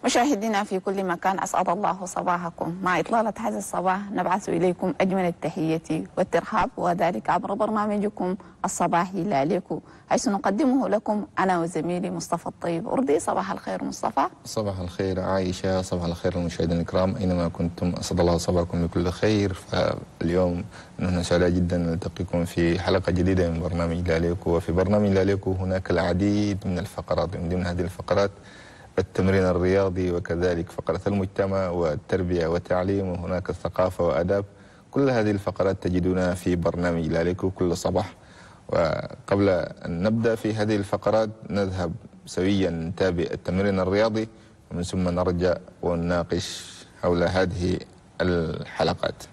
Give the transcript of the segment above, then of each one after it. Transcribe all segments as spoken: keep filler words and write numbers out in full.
مشاهدينا في كل مكان، أسعد الله صباحكم. مع إطلالة هذا الصباح نبعث إليكم أجمل التحية والترحاب، وذلك عبر برنامجكم الصباحي لاليكو، حيث نقدمه لكم أنا وزميلي مصطفى الطيب. أردي صباح الخير مصطفى. صباح الخير عائشة، صباح الخير المشاهدين الكرام أينما كنتم، أسعد الله صباحكم بكل خير. فاليوم نحن سعداء جدا نلتقيكم في حلقة جديدة من برنامج لاليكو. وفي برنامج لاليكو هناك العديد من الفقرات، من ضمن هذه الفقرات التمرين الرياضي، وكذلك فقرة المجتمع والتربية والتعليم، وهناك الثقافة وآداب. كل هذه الفقرات تجدونها في برنامج لاليكو كل صباح. وقبل أن نبدأ في هذه الفقرات نذهب سويا نتابع التمرين الرياضي، ومن ثم نرجع ونناقش حول هذه الحلقات.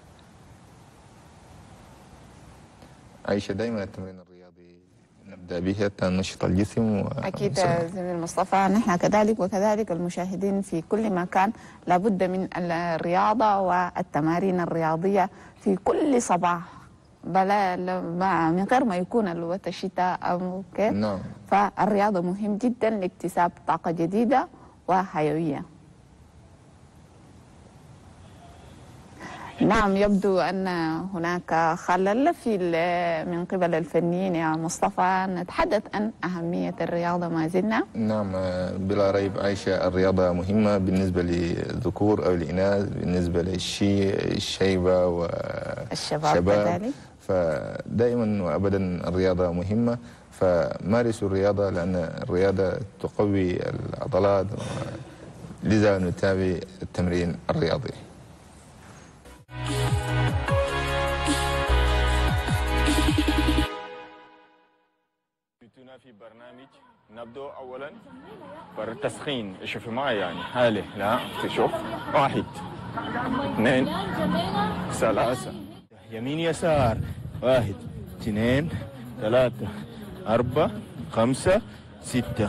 عائشة، دائما التمرين الرياضي نبدأ به حتى ننشط الجسم. أكيد زميل مصطفى، نحن كذلك وكذلك المشاهدين في كل مكان لابد من الرياضة والتمارين الرياضية في كل صباح، بلا من غير ما يكون الوقت الشتاء أو كيف. نعم. فالرياضة مهم جدا لاكتساب طاقة جديدة وحيوية. نعم، يبدو أن هناك خلل في من قبل الفنيين يا مصطفى. نتحدث عن أهمية الرياضة ما زلنا. نعم بلا ريب عائشة، الرياضة مهمة بالنسبة للذكور أو الإناث، بالنسبة للشيبة والشباب كذلك. فدائما وأبدا الرياضة مهمة، فمارسوا الرياضة لأن الرياضة تقوي العضلات، لذا نتابع التمرين الرياضي. في برنامج نبدأ أولا بالتسخين. شوفي معي يعني هالي، لا تشوف، واحد اثنين ثلاثة، يمين يسار، واحد اثنين ثلاثة أربعة خمسة ستة.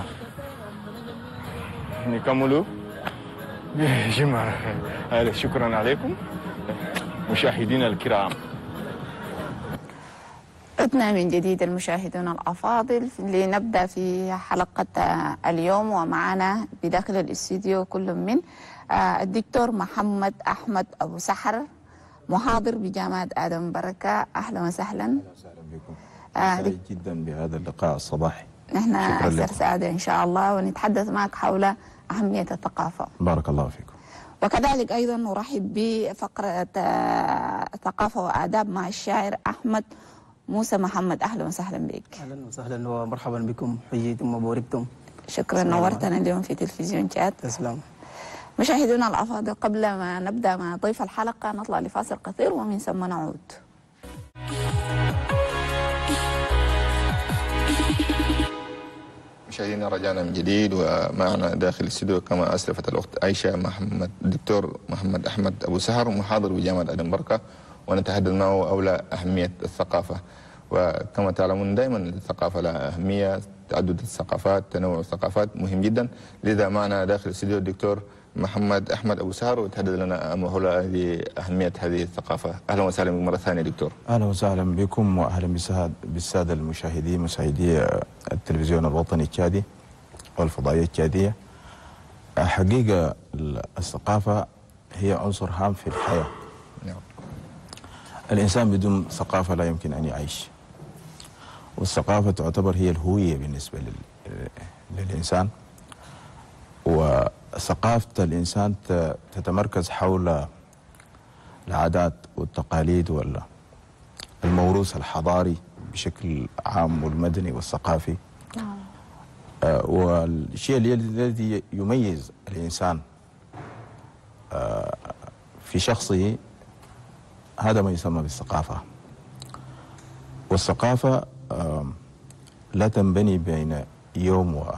نكملوا يا جماعة. هالي، شكرا عليكم مشاهدينا الكرام. عدنا من جديد المشاهدون الأفاضل لنبدأ في حلقة اليوم، ومعنا بداخل الاستديو كل من الدكتور محمد أحمد أبو سحر، محاضر بجامعة آدم بركة. أهلا وسهلا. أهلا وسهلا بكم. سعيد جدا بهذا اللقاء الصباحي. نحن أكثر سعادة إن شاء الله، ونتحدث معك حول أهمية الثقافة. بارك الله فيكم. وكذلك أيضا نرحب بفقرة ثقافة وآداب مع الشاعر أحمد موسى محمد. أهلا وسهلا بك. أهلا وسهلا ومرحبا بكم، حييتم وبوركتم. شكرا، نورتنا اليوم في تلفزيون جاد. تسلم. مشاهدونا الأفاضل، قبل ما نبدأ مع ضيف الحلقة نطلع لفاصل قصير ومن ثم نعود. مشاهدينا، رجعنا من جديد، ومعنا داخل الاستوديو كما أسلفت الأخت عائشة محمد الدكتور محمد أحمد أبو سحر، محاضر بجامعة آدم بركة، ونتحدث معه حول أهمية الثقافة. وكما تعلمون دائما الثقافة لها أهمية، تعدد الثقافات، تنوع الثقافات مهم جدا. لذا معنا داخل الاستوديو الدكتور محمد أحمد أبو سحر، ويتحدث لنا حول أهمية هذه الثقافة. أهلا وسهلا بكم مرة ثانية دكتور. أهلا وسهلا بكم، وأهلا بالسادة المشاهدين مشاهدي التلفزيون الوطني التشادي والفضائية التشادية. حقيقة الثقافة هي عنصر هام في الحياة. نعم. الإنسان بدون ثقافة لا يمكن أن يعيش، والثقافة تعتبر هي الهوية بالنسبة للإنسان. وثقافة الإنسان تتمركز حول العادات والتقاليد والموروث الحضاري بشكل عام والمدني والثقافي. آه والشيء الذي يميز الإنسان آه في شخصه هذا ما يسمى بالثقافة. والثقافة آه لا تنبني بين يوم و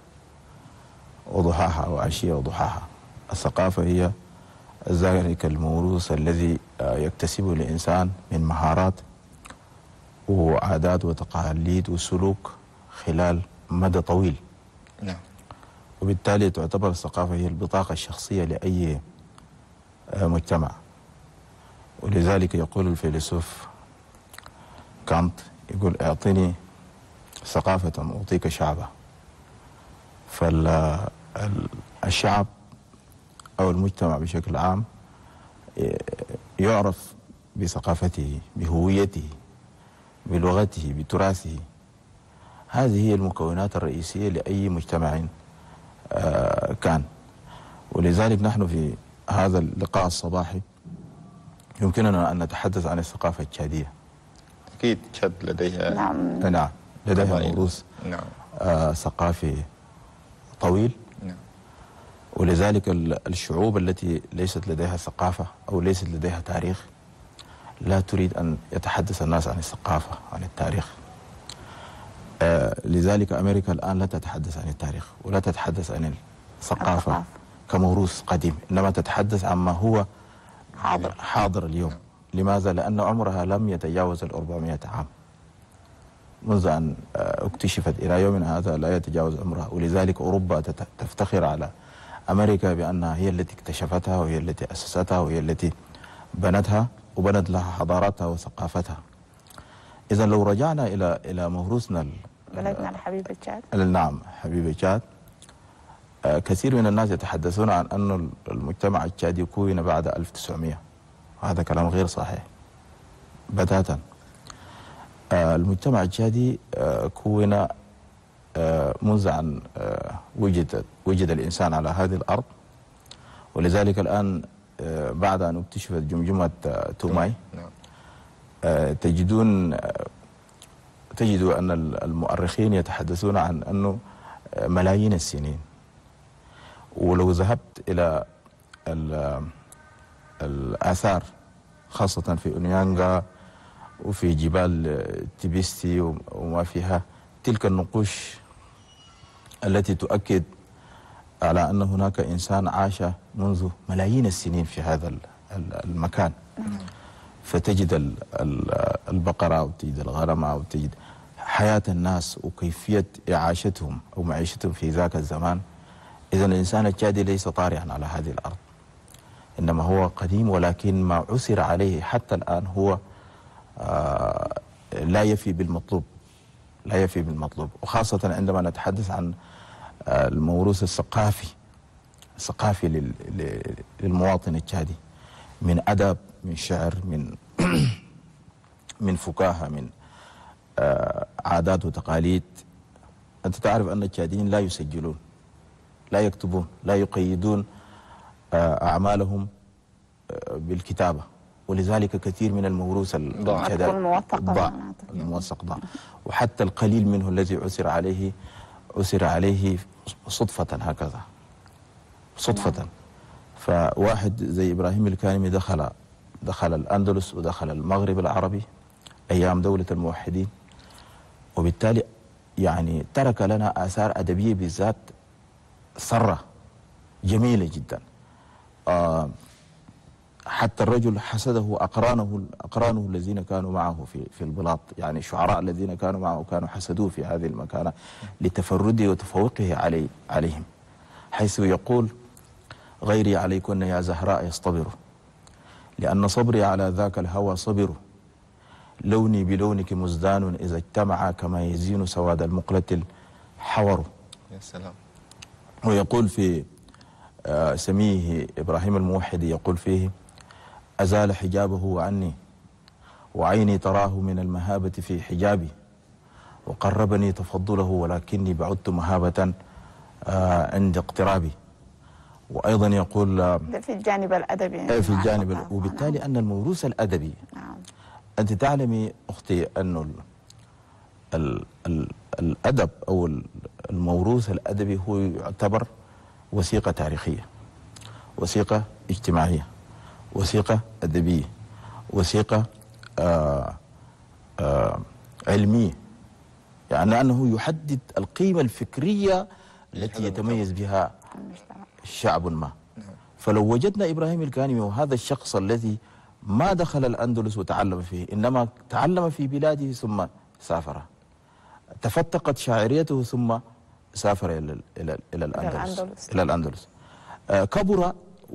وضحاها وعشية وضحاها. الثقافة هي ذلك الموروث الذي يكتسبه الإنسان من مهارات وعادات وتقاليد وسلوك خلال مدى طويل. نعم. وبالتالي تعتبر الثقافة هي البطاقة الشخصية لأي مجتمع. ولذلك يقول الفيلسوف كانت، يقول اعطني ثقافة أعطيك شعبا. فالشعب أو المجتمع بشكل عام يعرف بثقافته، بهويته، بلغته، بتراثه. هذه هي المكونات الرئيسية لأي مجتمع كان. ولذلك نحن في هذا اللقاء الصباحي يمكننا أن نتحدث عن الثقافة التشادية. أكيد تشاد لديها نعم نعم لديها موروث نعم. آه ثقافي طويل. نعم. ولذلك الشعوب التي ليست لديها ثقافة أو ليست لديها تاريخ لا تريد أن يتحدث الناس عن الثقافة، عن التاريخ. آه لذلك أمريكا الآن لا تتحدث عن التاريخ ولا تتحدث عن الثقافة الثقافة. كموروث قديم، إنما تتحدث عما هو حاضر حاضر اليوم. لماذا؟ لأن عمرها لم يتجاوز الأربعمائة عام منذ أن اكتشفت إلى يومنا هذا، لا يتجاوز عمرها. ولذلك أوروبا تفتخر على أمريكا بأنها هي التي اكتشفتها وهي التي أسستها وهي التي بنتها وبنت لها حضاراتها وثقافتها. إذا لو رجعنا إلى إلى موروثنا بلدنا الحبيب تشاد. نعم حبيب تشاد. كثير من الناس يتحدثون عن أن المجتمع التشادي كون بعد ألف وتسعمائة، وهذا كلام غير صحيح بتاتا. المجتمع التشادي كون منذ أن وجد وجد الإنسان على هذه الأرض. ولذلك الآن بعد أن اكتشفت جمجمة توماي تجدون تجدوا أن المؤرخين يتحدثون عن أنه ملايين السنين. ولو ذهبت إلى الآثار خاصة في أونيانغا وفي جبال تيبستي وما فيها، تلك النقوش التي تؤكد على أن هناك إنسان عاش منذ ملايين السنين في هذا المكان. فتجد البقرة وتجد الغنم وتجد حياة الناس وكيفية إعاشتهم أو معيشتهم في ذاك الزمان. إذا الإنسان التشادي ليس طارئا على هذه الأرض، إنما هو قديم، ولكن ما عثر عليه حتى الآن هو آه لا يفي بالمطلوب، لا يفي بالمطلوب. وخاصة عندما نتحدث عن آه الموروث الثقافي الثقافي للمواطن التشادي، من أدب، من شعر، من من فكاهة، من آه عادات وتقاليد. أنت تعرف أن التشاديين لا يسجلون، لا يكتبون، لا يقيدون أعمالهم بالكتابة. ولذلك كثير من الموروث ضاع، الموثق ضاع. وحتى القليل منه الذي عثر عليه عثر عليه صدفة هكذا، صدفة. فواحد زي إبراهيم الكانمي دخل دخل الأندلس ودخل المغرب العربي أيام دولة الموحدين، وبالتالي يعني ترك لنا آثار أدبية بالذات ثرة جميلة جدا. آه حتى الرجل حسده أقرانه أقرانه الذين كانوا معه في في البلاط، يعني الشعراء الذين كانوا معه كانوا حسدوه في هذه المكانة لتفرده وتفوقه علي عليهم، حيث يقول: غيري عليكن يا زهراء يصطبر، لأن صبري على ذاك الهوى صبر، لوني بلونك مزدان إذا اجتمع كما يزين سواد المقلة الحور. يا سلام. ويقول في آه سميه إبراهيم الموحد، يقول فيه: أزال حجابه عني وعيني تراه من المهابة في حجابي، وقربني تفضله ولكني بعدت مهابة آه عند اقترابي. وأيضا يقول آه في الجانب الأدبي، في الجانب ال... وبالتالي أن الموروث الأدبي، نعم. أنت تعلمي أختي أن ال... ال... ال... الأدب أو الموروث الأدبي هو يعتبر وثيقة تاريخية، وثيقة اجتماعية، وثيقة أدبية، وثيقة آآ آآ علمية، يعني أنه يحدد القيمة الفكرية التي يتميز بها شعب ما. فلو وجدنا إبراهيم الكانمي وهذا الشخص الذي ما دخل الأندلس وتعلم فيه، إنما تعلم في بلاده ثم سافر، تفتقت شاعريته ثم سافر إلى إلى إلى الأندلس إلى الأندلس آه كبر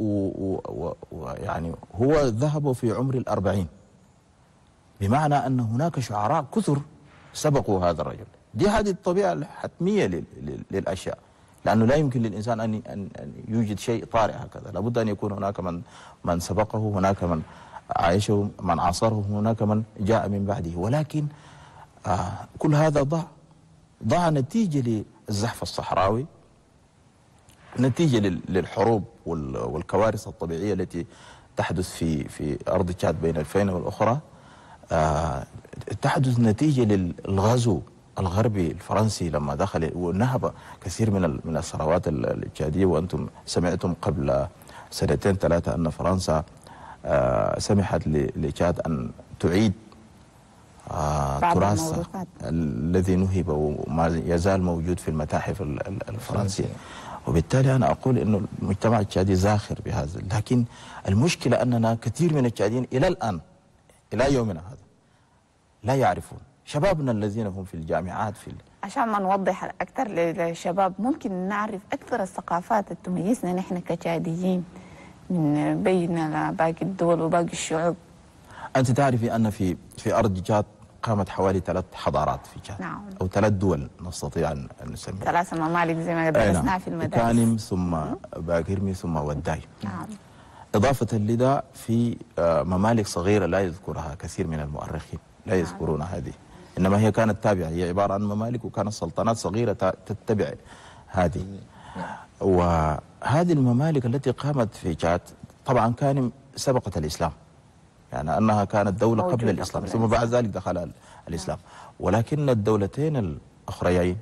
ويعني هو ذهب في عمر الأربعين، بمعنى أن هناك شعراء كثر سبقوا هذا الرجل. دي هذه الطبيعة الحتمية للأشياء. لأنه لا يمكن للإنسان أن أن يوجد شيء طارئ هكذا، لابد أن يكون هناك من من سبقه، هناك من عايشه، من عاصره، هناك من جاء من بعده. ولكن آه كل هذا ضاع ضاع نتيجة للزحف الصحراوي، نتيجة للحروب والكوارث الطبيعية التي تحدث في في أرض تشاد بين الفينة والأخرى. آه تحدث نتيجة للغزو الغربي الفرنسي لما دخل ونهب كثير من من الثروات التشادية. وأنتم سمعتم قبل سنتين ثلاثة أن فرنسا آه سمحت لتشاد أن تعيد آه تراثها الذي نهب وما يزال موجود في المتاحف الفرنسية. وبالتالي أنا أقول أنه المجتمع التشادي زاخر بهذا، لكن المشكلة أننا كثير من التشاديين إلى الآن إلى يومنا هذا لا يعرفون. شبابنا الذين هم في الجامعات في عشان ما نوضح أكثر للشباب، ممكن نعرف أكثر الثقافات اللي تميزنا نحن كتشاديين من بين باقي الدول وباقي الشعوب. أنت تعرفي أن في في أرض تشاد قامت حوالي ثلاث حضارات في تشاد. نعم. أو ثلاث دول نستطيع أن نسميها. ثلاث ممالك زي ما درسناها في المدارس. كانم ثم باقرمي ثم وداي. نعم. إضافة لذا في ممالك صغيرة لا يذكرها كثير من المؤرخين، لا يذكرون نعم. هذه، إنما هي كانت تابعة، هي عبارة عن ممالك وكانت سلطنات صغيرة تتبع هذه. وهذه الممالك التي قامت في تشاد طبعا كان سبقت الإسلام، يعني أنها كانت دولة قبل الإسلام ثم بعد ذلك دخل الإسلام. ولكن الدولتين الأخريين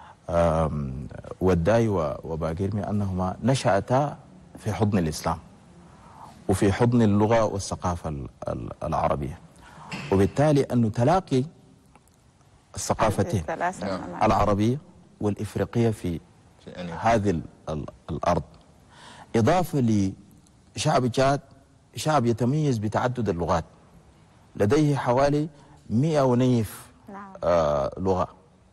وداي وباقرمي أنهما نشأتا في حضن الإسلام وفي حضن اللغة والثقافة العربية، وبالتالي أنه تلاقي الثقافتين العربية والإفريقية في هذه الأرض، إضافة لشعب تشاد شعب يتميز بتعدد اللغات، لديه حوالي مئة ونيف آه لغة.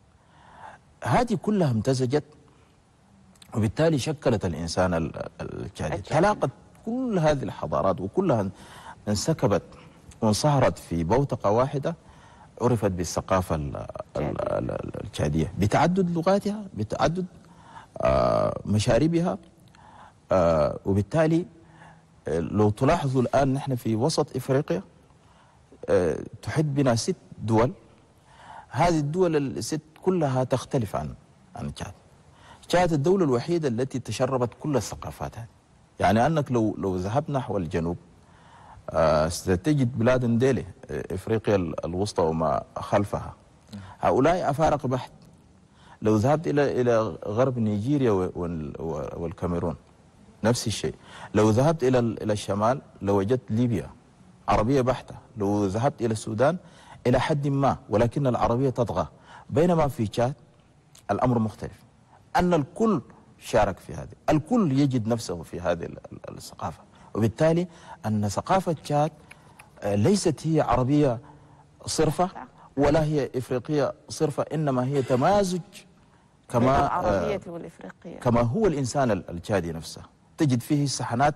هذه كلها امتزجت وبالتالي شكلت الإنسان التشادي. تلاقت كل هذه الحضارات وكلها انسكبت وانصهرت في بوتقة واحدة عرفت بالثقافة التشادية بتعدد لغاتها، بتعدد آه مشاربها. آه وبالتالي لو تلاحظوا الآن نحن في وسط إفريقيا أه تحد بنا ست دول. هذه الدول الست كلها تختلف عن عن تشاد. تشاد الدولة الوحيدة التي تشربت كل الثقافات هذه. يعني أنك لو لو ذهبت نحو الجنوب أه ستجد بلاد نديلة إفريقيا الوسطى وما خلفها، هؤلاء أفارقة بحت. لو ذهبت إلى إلى غرب نيجيريا والكاميرون نفس الشيء. لو ذهبت إلى إلى الشمال لوجدت ليبيا عربية بحتة. لو ذهبت إلى السودان إلى حد ما، ولكن العربية تطغى. بينما في تشاد الأمر مختلف، أن الكل شارك في هذه، الكل يجد نفسه في هذه الثقافة. وبالتالي أن ثقافة تشاد ليست هي عربية صرفة ولا هي إفريقية صرفة، إنما هي تمازج كما العربية والإفريقية، كما هو الإنسان التشادي نفسه. تجد فيه سحنات.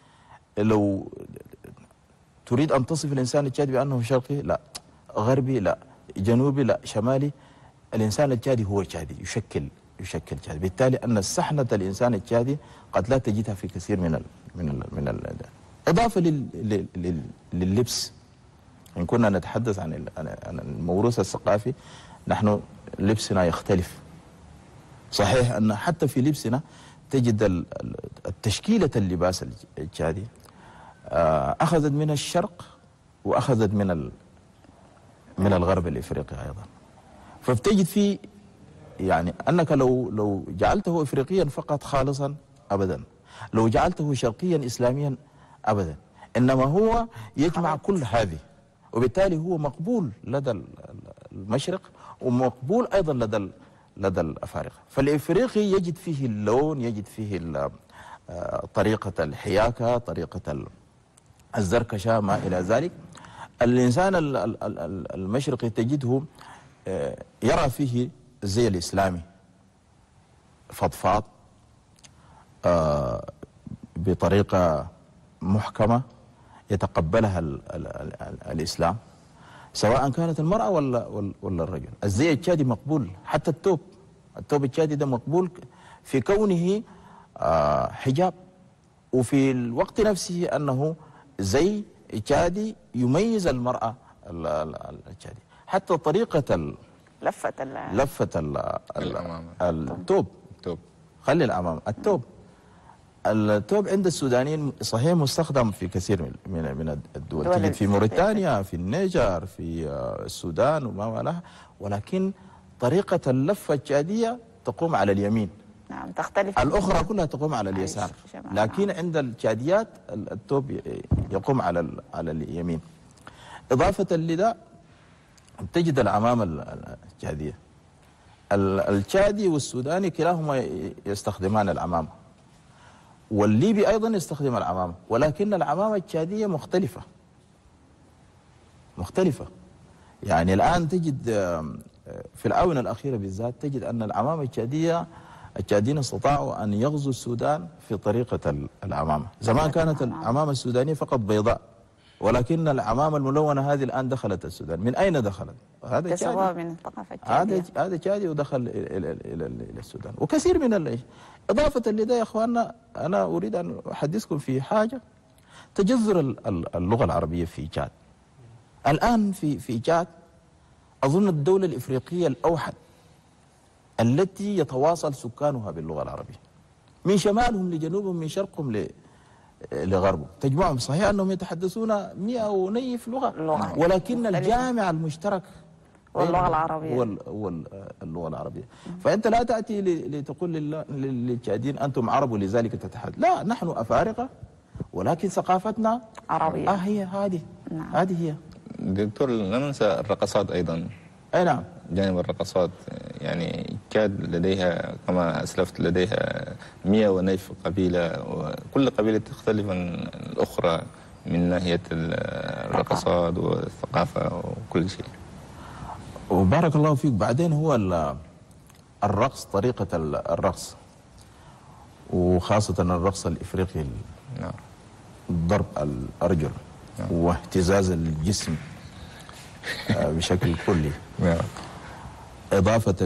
لو تريد أن تصف الإنسان التشادي بأنه شرقي، لا، غربي لا، جنوبي لا، شمالي. الإنسان التشادي هو تشادي، يشكل يشكل تشادي. بالتالي أن السحنة الإنسان التشادي قد لا تجدها في كثير من ال من ال من ال إضافة لل لل لللبس. إن كنا نتحدث عن عن الموروث الثقافي، نحن لبسنا يختلف. صحيح أن حتى في لبسنا تجد التشكيلة اللباس التشادي أخذت من الشرق وأخذت من من الغرب الإفريقي أيضا. فبتجد في يعني أنك لو لو جعلته إفريقيا فقط خالصا أبدا، لو جعلته شرقيا إسلاميا أبدا، إنما هو يجمع كل هذه. وبالتالي هو مقبول لدى المشرق ومقبول أيضا لدى لدى الأفارقة. فالإفريقي يجد فيه اللون، يجد فيه طريقة الحياكة، طريقة الزركشة، ما إلى ذلك. الإنسان المشرقي تجده يرى فيه الزي الإسلامي فضفاض بطريقة محكمة يتقبلها ال ال ال الإسلام، سواء كانت المرأة ولا ولا الرجل. الزي التشادي مقبول، حتى التوب التوب التشادي ده مقبول في كونه حجاب، وفي الوقت نفسه أنه زي تشادي يميز المرأة التشادية. حتى طريقة ال لفة ال لفة ال الأمام. التوب التوب خلي الأمام التوب التوب عند السودانيين صحيح مستخدم في كثير من من الدول، تجد في موريتانيا، في النيجر، في السودان وما والها، ولكن طريقة اللفة التشادية تقوم على اليمين. نعم تختلف. الأخرى كلها تقوم على اليسار، لكن عند التشاديات التوب يقوم على على اليمين. إضافة لذا تجد العمامة التشادية، التشادي والسوداني كلاهما يستخدمان العمامة، والليبي أيضا يستخدم العمامة، ولكن العمامة التشادية مختلفة مختلفة يعني الآن تجد في الآونة الأخيرة بالذات تجد أن العمامة التشادية التشاديين استطاعوا أن يغزوا السودان في طريقة العمامة. زمان كانت العمامة السودانية فقط بيضاء، ولكن العمامة الملونة هذه الآن دخلت السودان. من أين دخلت؟ هذا تشابه من الثقافة التشادية. هذا هذا تشادي ودخل إلى إلى إلى السودان، وكثير من ال... إضافة لذا يا إخواننا أنا أريد أن أحدثكم في حاجة، تجذر اللغة العربية في تشاد. الآن في في تشاد أظن الدولة الإفريقية الأوحد التي يتواصل سكانها باللغة العربية، من شمالهم لجنوبهم، من شرقهم ل لغربه، تجمعهم. صحيح أنهم يتحدثون مئة ونيف لغة، لغة ولكن الجامع المشترك واللغة العربية هو هو اللغة العربية. فأنت لا تأتي لتقول للتشاديين أنتم عرب ولذلك تتحدث، لا، نحن أفارقة ولكن ثقافتنا عربية. آه هي هذه نعم. هذه هي. دكتور لا ننسى الرقصات أيضا. أي نعم. جانب الرقصات يعني تشاد لديها كما أسلفت لديها مئة ونيف قبيلة، وكل قبيلة تختلف عن الأخرى من ناحية الرقصات والثقافة وكل شيء. وبارك الله فيك. بعدين هو الرقص، طريقة الرقص وخاصة الرقص الإفريقي، نعم، ضرب الأرجل، نعم، واهتزاز الجسم بشكل كلي، نعم، إضافة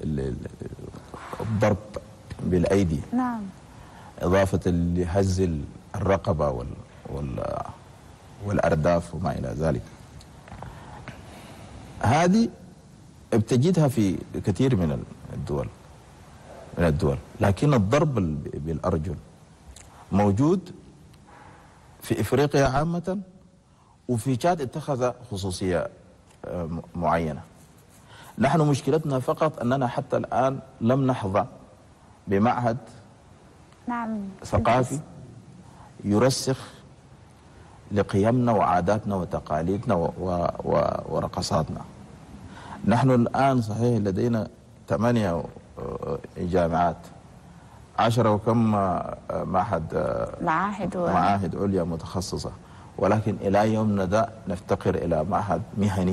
للضرب بالأيدي، نعم، إضافة لهز الرقبة وال وال والأرداف وما إلى ذلك. هذه بتجدها في كثير من الدول من الدول لكن الضرب بالأرجل موجود في إفريقيا عامة، وفي تشاد اتخذ خصوصية معينة. نحن مشكلتنا فقط أننا حتى الآن لم نحظى بمعهد نعم ثقافي يرسخ لقيمنا وعاداتنا وتقاليدنا و و و ورقصاتنا. نحن الآن صحيح لدينا ثمانية جامعات، عشرة وكم معهد معاهد و... معاهد عليا متخصصة، ولكن إلى يومنا ذا نفتقر إلى معهد مهني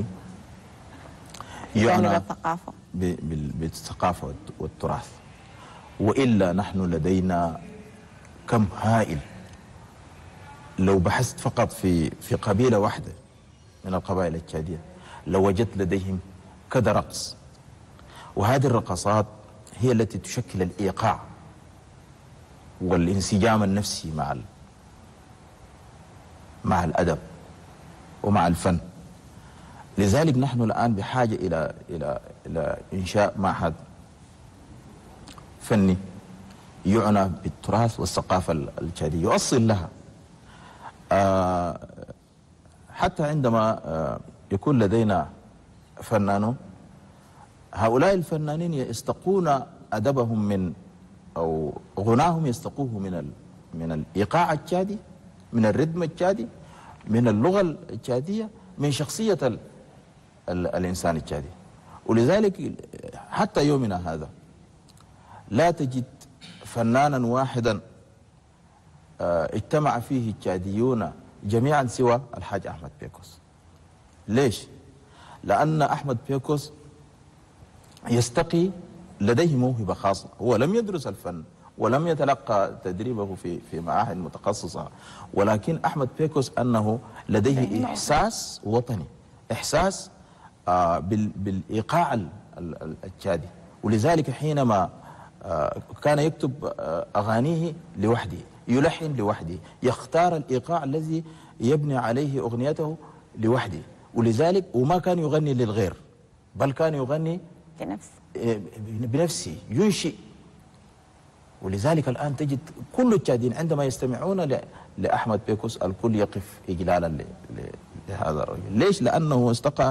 يعني بالثقافة بالثقافة والتراث. وإلا نحن لدينا كم هائل. لو بحثت فقط في في قبيلة واحدة من القبائل التشادية لو وجدت لديهم كذا رقص، وهذه الرقصات هي التي تشكل الإيقاع والانسجام النفسي مع ال... مع الأدب ومع الفن. لذلك نحن الآن بحاجة إلى إلى إلى إنشاء معهد فني يعنى بالتراث والثقافة التشادية، يؤصل لها. آه حتى عندما آه يكون لدينا فنانون، هؤلاء الفنانين يستقون أدبهم من أو غناهم يستقوه من ال من الإيقاع التشادي، من الرتم التشادي، من اللغة التشادية، من شخصية ال ال الإنسان التشادي. ولذلك حتى يومنا هذا لا تجد فنانا واحدا اجتمع فيه التشاديون جميعا سوى الحاج أحمد بيكوس. ليش؟ لأن أحمد بيكوس يستقي، لديه موهبة خاصة، هو لم يدرس الفن ولم يتلقى تدريبه في في معاهد متخصصة، ولكن أحمد بيكوس أنه لديه إحساس وطني، إحساس آه بال بالإيقاع التشادي. ولذلك حينما آه كان يكتب آه أغانيه لوحده، يلحن لوحده، يختار الإيقاع الذي يبني عليه أغنيته لوحده، ولذلك وما كان يغني للغير بل كان يغني بنفس بنفسه، ينشئ. ولذلك الآن تجد كل التشاديين عندما يستمعون لأحمد بيكوس الكل يقف إجلالا لهذا الرجل. ليش؟ لأنه استقى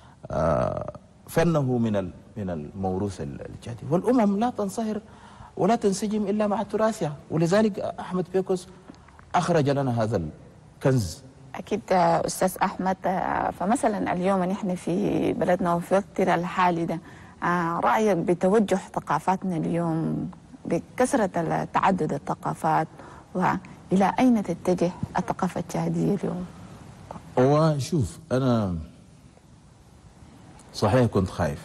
فنه من من الموروث التشادي، والأمم لا تنصهر ولا تنسجم إلا مع تراثها، ولذلك أحمد بيكوس أخرج لنا هذا الكنز. أكيد أستاذ أحمد، فمثلا اليوم نحن في بلدنا وفي وقتنا الحالي ده، رأيك بتوجه ثقافاتنا اليوم بكثرة تعدد الثقافات، وإلى أين تتجه الثقافة التشادية اليوم؟ وشوف أنا صحيح كنت خايف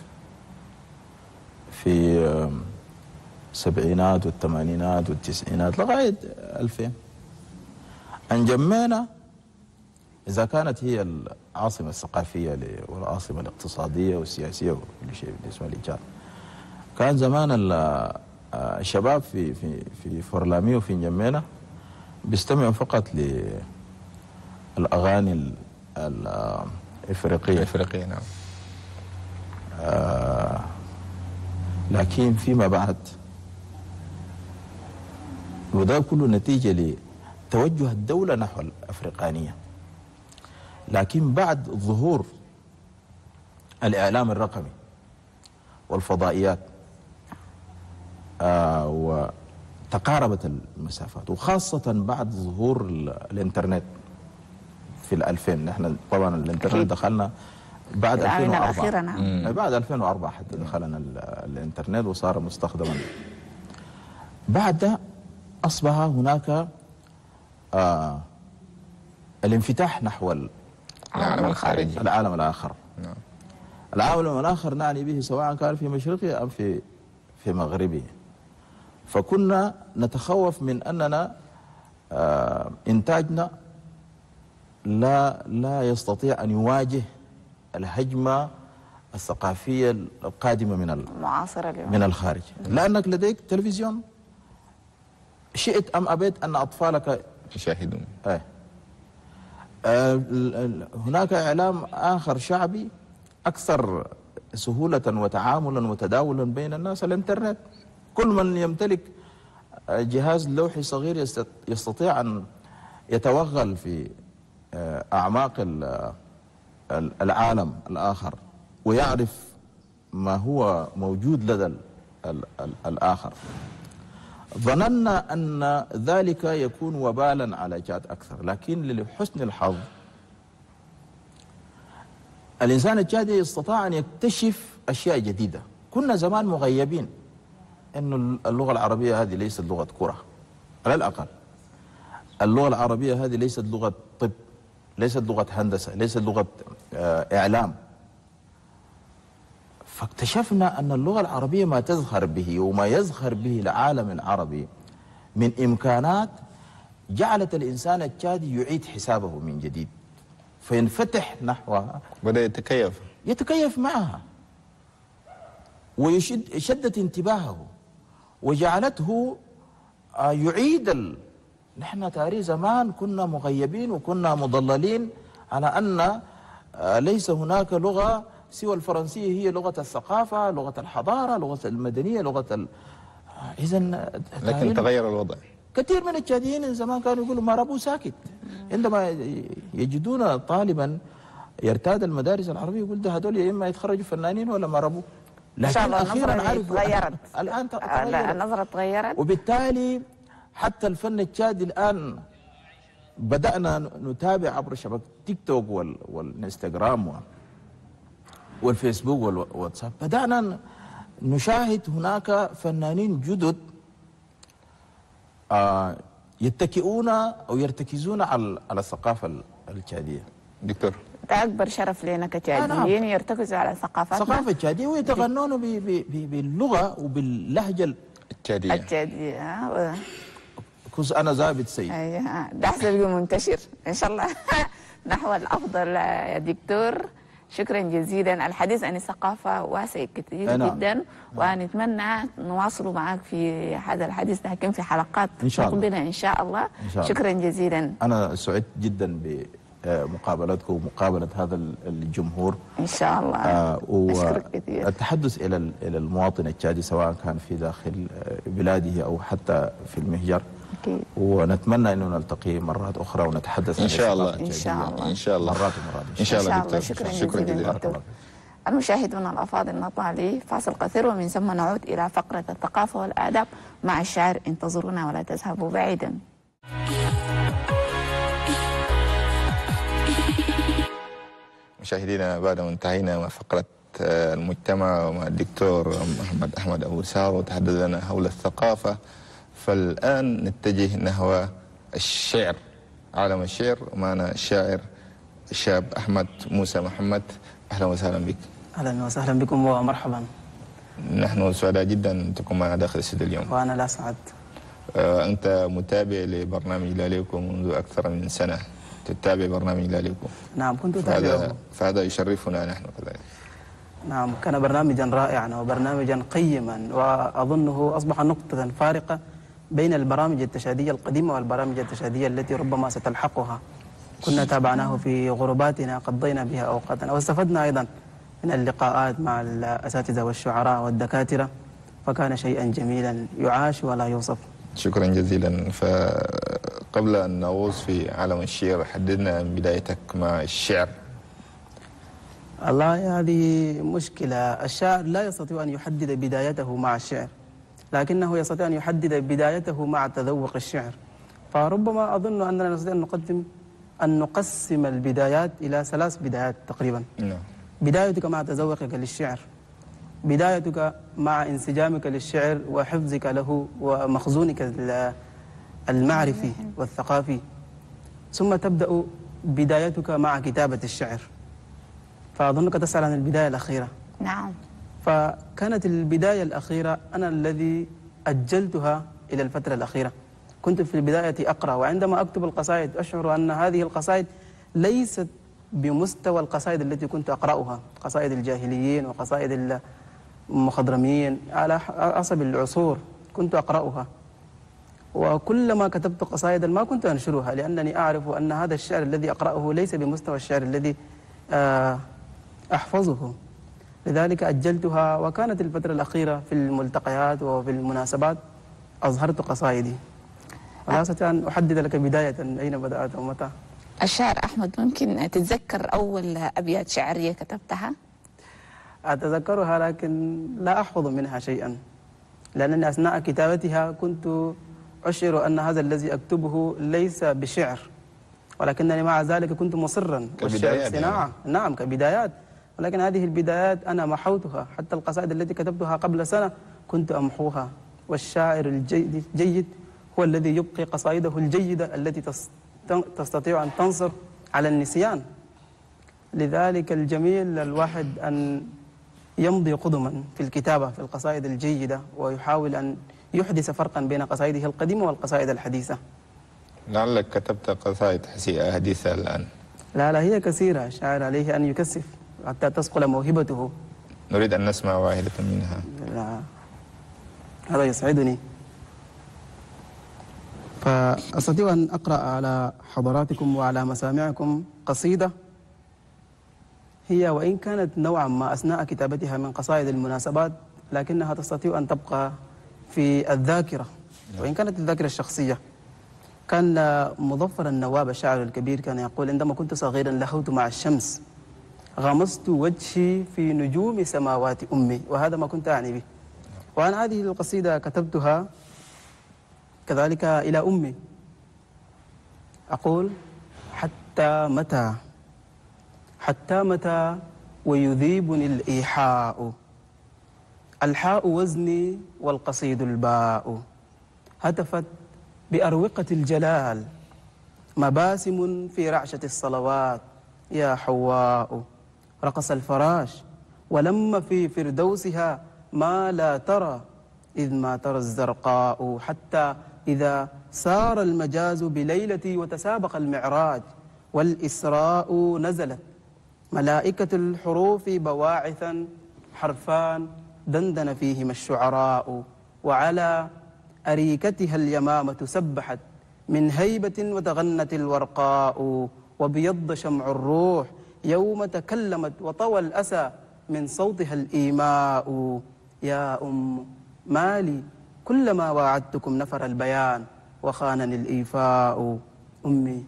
في السبعينات والثمانينات والتسعينات لغاية ألفين أن جمعنا إذا كانت هي العاصمة الثقافية والعاصمة الاقتصادية والسياسية وكل شيء بالنسبة للجار. كان زمان الشباب في في في فورلامي وفي نجمينا بيستمعوا فقط للأغاني الإفريقية. الإفريقية نعم. آه لكن فيما بعد، وده كله نتيجة لتوجه الدولة نحو الأفريقانية، لكن بعد ظهور الإعلام الرقمي والفضائيات آه وتقاربت المسافات، وخاصة بعد ظهور الإنترنت في الألفين. نحن طبعا الإنترنت دخلنا بعد ألفين وأربعة. نعم. بعد ألفين وأربعة حتى دخلنا الإنترنت وصار مستخدما. بعد أصبح هناك آه الانفتاح نحو العالم الخارجي، العالم الآخر. نعم. العالم الآخر نعني به سواء كان في مشرقه أم في في مغربه. فكنا نتخوف من أننا آه إنتاجنا لا لا يستطيع أن يواجه الهجمة الثقافية القادمة من المعاصرة اليوم من الخارج، لأنك لديك تلفزيون شئت أم أبيت أن أطفالك يشاهدون. آه. آه هناك إعلام آخر شعبي أكثر سهولة وتعاملا وتداولا بين الناس، الإنترنت. كل من يمتلك جهاز لوحي صغير يستطيع أن يتوغل في أعماق العالم الآخر ويعرف ما هو موجود لدى الآخر. ظننا أن ذلك يكون وبالا على جاد أكثر، لكن لحسن الحظ الإنسان الجادي استطاع أن يكتشف أشياء جديدة. كنا زمان مغيبين أن اللغة العربية هذه ليست لغة كرة، على الأقل اللغة العربية هذه ليست لغة طب، ليست لغة هندسة، ليست لغة إعلام. فاكتشفنا أن اللغة العربية ما تزخر به وما يزخر به العالم العربي من إمكانات جعلت الإنسان التشادي يعيد حسابه من جديد، فينفتح نحوها، بدأ يتكيف يتكيف معها ويشد شدت انتباهه وجعلته يعيد ال... نحن تاريخ زمان كنا مغيبين وكنا مضللين على أن ليس هناك لغة سوى الفرنسية هي لغة الثقافة، لغة الحضارة، لغة المدنية، لغة ال... إذن لكن تغير الوضع. كثير من التشاديين زمان كانوا يقولوا ما ربو ساكت، عندما يجدون طالبا يرتاد المدارس العربية يقول ده هذول يا إما يتخرجوا فنانين ولا ما ربو. لكن أخيرا عرفوا تغيرت الآن تغيرت. النظرة تغيرت، وبالتالي حتى الفن التشادي الآن بدأنا نتابع عبر شبكة تيك توك وال... والانستغرام والفيسبوك والواتساب، بدأنا نشاهد هناك فنانين جدد آه يتكئون أو يرتكزون على على الثقافة التشادية. دكتور، ده أكبر شرف لنا كتشاديين يرتكزوا على ثقافتنا، الثقافة التشادية، ويتغنون باللغة وباللهجة التشادية. التشادية كوز أنا زابد سيد. أيوه، ده حسب منتشر إن شاء الله نحو الأفضل يا دكتور. شكرا جزيلا. الحديث عن الثقافة واسع كثير نعم. جدا، ونتمنى نواصل معك في هذا الحديث لكن في حلقات إن شاء الله. مقبلة إن شاء الله. إن شاء الله. شكرا جزيلا. أنا سعدت جدا بمقابلتكم ومقابلة هذا الجمهور إن شاء الله. آه أشكرك كثير. والتحدث إلى إلى المواطن التشادي سواء كان في داخل بلاده أو حتى في المهجر. أكيد. ونتمنى انه نلتقي مرات اخرى ونتحدث إن شاء الله. إن شاء الله. إن شاء الله. مرات ومرات إن شاء الله دكتور. شكرا, شكرا جزيلا جزيلا. دكتور. المشاهدون الأفاضل، نطلع لفاصل قصير ومن ثم نعود إلى فقرة الثقافة والآداب مع الشاعر. انتظرونا ولا تذهبوا بعيدا. مشاهدينا، بعد ما انتهينا مع فقرة المجتمع ومع الدكتور محمد أحمد أبو سار وتحدث لنا حول الثقافة، فالآن نتجه نحو الشعر، عالم الشعر، ومعنا الشاعر الشاب أحمد موسى محمد. أهلا وسهلا بك. أهلا وسهلا بكم ومرحبا. نحن سعداء جدا أن تكون معنا داخل الاستوديو اليوم. وأنا لا سعد. آه، أنت متابع لبرنامج لاليكو منذ أكثر من سنة، تتابع برنامج لاليكو. نعم كنت فهذا, أتابعه. فهذا يشرفنا نحن كذلك. نعم كان برنامجا رائعا وبرنامجا قيما، وأظنه أصبح نقطة فارقة بين البرامج التشادية القديمة والبرامج التشادية التي ربما ستلحقها. كنا تابعناه في غرباتنا، قضينا بها أوقاتنا، واستفدنا أيضا من اللقاءات مع الأساتذة والشعراء والدكاترة، فكان شيئا جميلا يعاش ولا يوصف. شكرا جزيلا. فقبل أن نغوص في عالم الشعر، حددنا بدايتك مع الشعر. الله، هذه مشكلة. الشاعر لا يستطيع أن يحدد بدايته مع الشعر، لكنه يستطيع أن يحدد بدايته مع تذوق الشعر. فربما أظن أننا نستطيع أن نقدم أن نقسم البدايات إلى ثلاث بدايات تقريبا. نعم. بدايتك مع تذوقك للشعر، بدايتك مع انسجامك للشعر وحفظك له ومخزونك المعرفي والثقافي، ثم تبدأ بدايتك مع كتابة الشعر. فأظنك تسأل عن البداية الأخيرة. نعم. فكانت البداية الأخيرة أنا الذي أجلتها إلى الفترة الأخيرة. كنت في البداية أقرأ، وعندما أكتب القصائد أشعر أن هذه القصائد ليست بمستوى القصائد التي كنت أقرأها، قصائد الجاهليين وقصائد المخضرمين على حسب العصور كنت أقرأها. وكلما كتبت قصائدا ما كنت أنشرها، لأنني أعرف أن هذا الشعر الذي أقرأه ليس بمستوى الشعر الذي أحفظه، لذلك أجلتها. وكانت الفترة الأخيرة في الملتقيات وفي المناسبات أظهرت قصائدي، ولا أستطيع أن أحدد لك بداية أين بدأت ومتى. الشاعر أحمد، ممكن تتذكر أول أبيات شعرية كتبتها؟ أتذكرها لكن لا أحفظ منها شيئا، لأنني أثناء كتابتها كنت أشعر أن هذا الذي أكتبه ليس بشعر، ولكنني مع ذلك كنت مصرا. كبدايات صناعة يعني. نعم كبدايات، ولكن هذه البدايات أنا محوتها. حتى القصائد التي كتبتها قبل سنة كنت أمحوها. والشاعر الجيد جيد هو الذي يبقي قصائده الجيدة التي تستطيع أن تنصر على النسيان. لذلك الجميل الواحد أن يمضي قدما في الكتابة في القصائد الجيدة، ويحاول أن يحدث فرقا بين قصائده القديمة والقصائد الحديثة. لعلك كتبت قصائد حديثة الآن. لا لا هي كثيرة. الشاعر عليه أن يكثف حتى تسقل موهبته. نريد أن نسمع واحدة منها. لا. هذا يسعدني. فأستطيع أن أقرأ على حضراتكم وعلى مسامعكم قصيدة هي وإن كانت نوعا ما أثناء كتابتها من قصائد المناسبات، لكنها تستطيع أن تبقى في الذاكرة وإن كانت الذاكرة الشخصية. كان مظفر النواب الشاعر الكبير كان يقول: عندما كنت صغيرا لهوت مع الشمس، غمست وجهي في نجوم سماوات أمي، وهذا ما كنت أعني به. وأنا هذه القصيدة كتبتها كذلك إلى أمي. أقول: حتى متى حتى متى ويذيبني الإيحاء، الحاء وزني والقصيد الباء، هتفت بأروقة الجلال مباسم في رعشة الصلوات، يا حواء رقص الفراش ولم في فردوسها ما لا ترى إذ ما ترى الزرقاء، حتى إذا سار المجاز بليلتي وتسابق المعراج والإسراء نزلت ملائكة الحروف بواعثا حرفان دندن فيهما الشعراء، وعلى أريكتها اليمامة سبحت من هيبة وتغنت الورقاء، وبيض شمع الروح يوم تكلمت وطوى الأسى من صوتها الإيماء. يا أم مالي كلما واعدتكم نفر البيان وخانني الإيفاء. أمي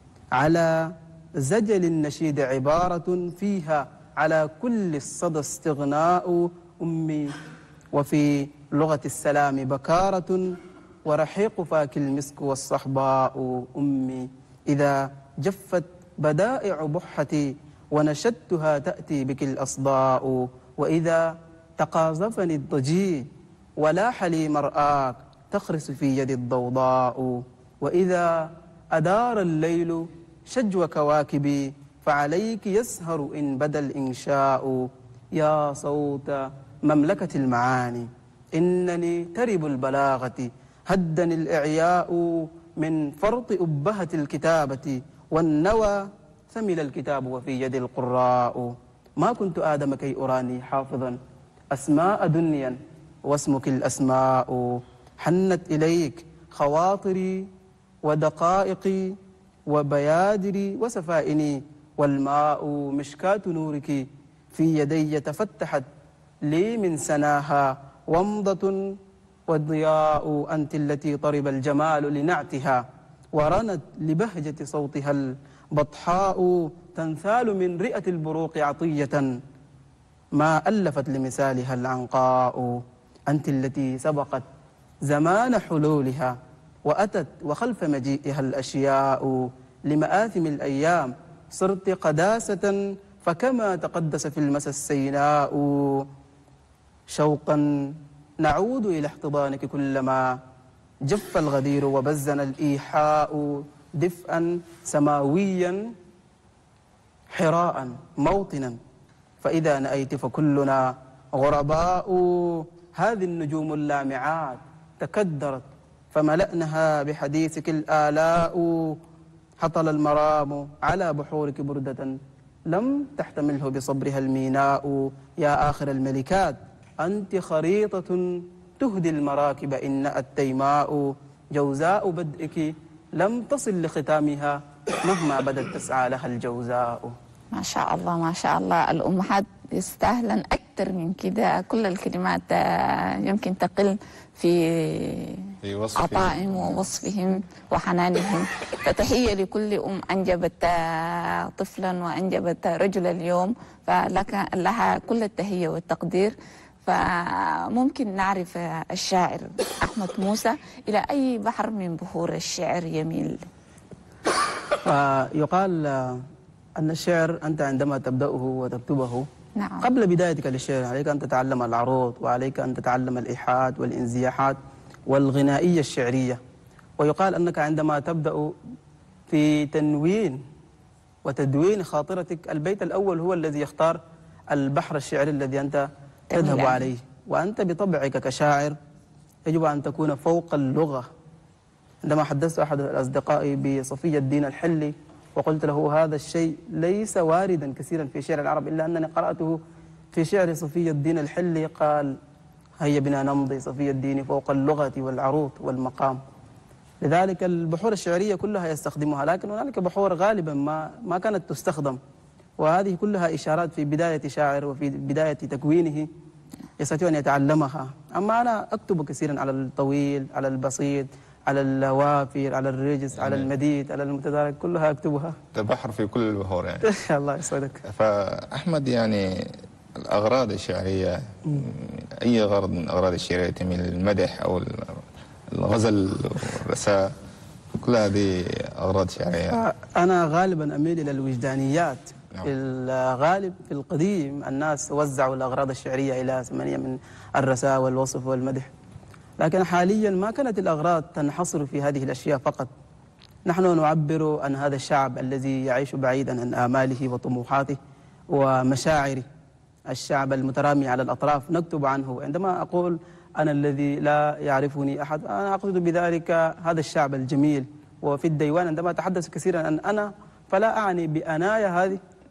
على زجل النشيد عبارة فيها على كل الصدى استغناء. أمي وفي لغة السلام بكارة ورحيق فاك المسك والصحباء. أمي إذا جفت بدائع بحتي ونشدتها تأتي بك الأصداء، وإذا تقاذفني الضجيج ولاح لي مرآك تخرس في يدي الضوضاء، وإذا أدار الليل شجو كواكبي فعليك يسهر إن بدا الإنشاء. يا صوت مملكة المعاني إنني ترب البلاغة هدني الإعياء من فرط أبهة الكتابة والنوى ثمل الكتاب وفي يد القراء. ما كنت آدم كي أراني حافظا أسماء دنيا واسمك الأسماء. حنت إليك خواطري ودقائقي وبيادري وسفائني، والماء مشكاة نورك في يدي تفتحت لي من سناها ومضة والضياء. أنت التي طرب الجمال لنعتها ورنت لبهجة صوتها البطحاء، تنثال من رئة البروق عطية ما ألفت لمثالها العنقاء. أنت التي سبقت زمان حلولها وأتت وخلف مجيئها الأشياء، لمآثم الأيام صرت قداسة فكما تقدس في المسا السيناء. شوقا نعود إلى احتضانك كلما جف الغدير وبزنا الإيحاء، دفئا سماويا حراء موطنا فإذا نأيت فكلنا غرباء. هذه النجوم اللامعات تكدرت فملأنها بحديثك الآلاء، حطل المرام على بحورك بردة لم تحتمله بصبرها الميناء. يا آخر الملكات أنت خريطة تهدي المراكب إن التيماء، جوزاء بدئك لم تصل لختامها مهما بدت تسعى لها الجوزاء. ما شاء الله ما شاء الله، الأمهات يستاهلن أكثر من كده. كل الكلمات يمكن تقل في في عطائهم ووصفهم وحنانهم. فتحية لكل أم أنجبت طفلا وأنجبت رجلا اليوم، فلك لها كل التحية والتقدير. فممكن نعرف الشاعر أحمد موسى إلى أي بحر من بحور الشعر يميل؟ يقال أن الشعر أنت عندما تبدأه وتكتبه نعم. قبل بدايتك للشعر عليك أن تتعلم العروض، وعليك أن تتعلم الإيحاءات والإنزياحات والغنائية الشعرية. ويقال أنك عندما تبدأ في تنوين وتدوين خاطرتك، البيت الأول هو الذي يختار البحر الشعري الذي أنت تذهب عليه. وأنت بطبعك كشاعر يجب أن تكون فوق اللغة. عندما حدثت أحد الأصدقاء بصفي الدين الحلي وقلت له هذا الشيء ليس واردا كثيرا في شعر العرب إلا أنني قرأته في شعر صفي الدين الحلي، قال هيا بنا نمضي صفي الدين فوق اللغة والعروض والمقام. لذلك البحور الشعرية كلها يستخدمها، لكن هنالك بحور غالبا ما ما كانت تستخدم، وهذه كلها إشارات في بداية شاعر وفي بداية تكوينه يستطيع أن يتعلمها. أما أنا أكتب كثيرا على الطويل، على البسيط، على الوافر، على الرجس، على المديد، على المتدارك، كلها أكتبها. ده بحر في كل البحور يعني. الله يسعدك. فأحمد يعني الأغراض الشعرية، أي غرض من الأغراض الشعرية تميل للمدح أو الغزل والرثاء، كل هذه أغراض شعرية؟ أنا غالبا أميل إلى الوجدانيات. نعم. في الغالب في القديم الناس وزعوا الأغراض الشعرية إلى ثمانية من الرثاء والوصف والمدح، لكن حاليا ما كانت الأغراض تنحصر في هذه الأشياء فقط. نحن نعبر عن هذا الشعب الذي يعيش بعيدا عن آماله وطموحاته ومشاعره، الشعب المترامي على الأطراف نكتب عنه. عندما أقول أنا الذي لا يعرفني أحد، أنا أقصد بذلك هذا الشعب الجميل. وفي الديوان عندما أتحدث كثيرا عن أنا، فلا أعني بأنايا هذه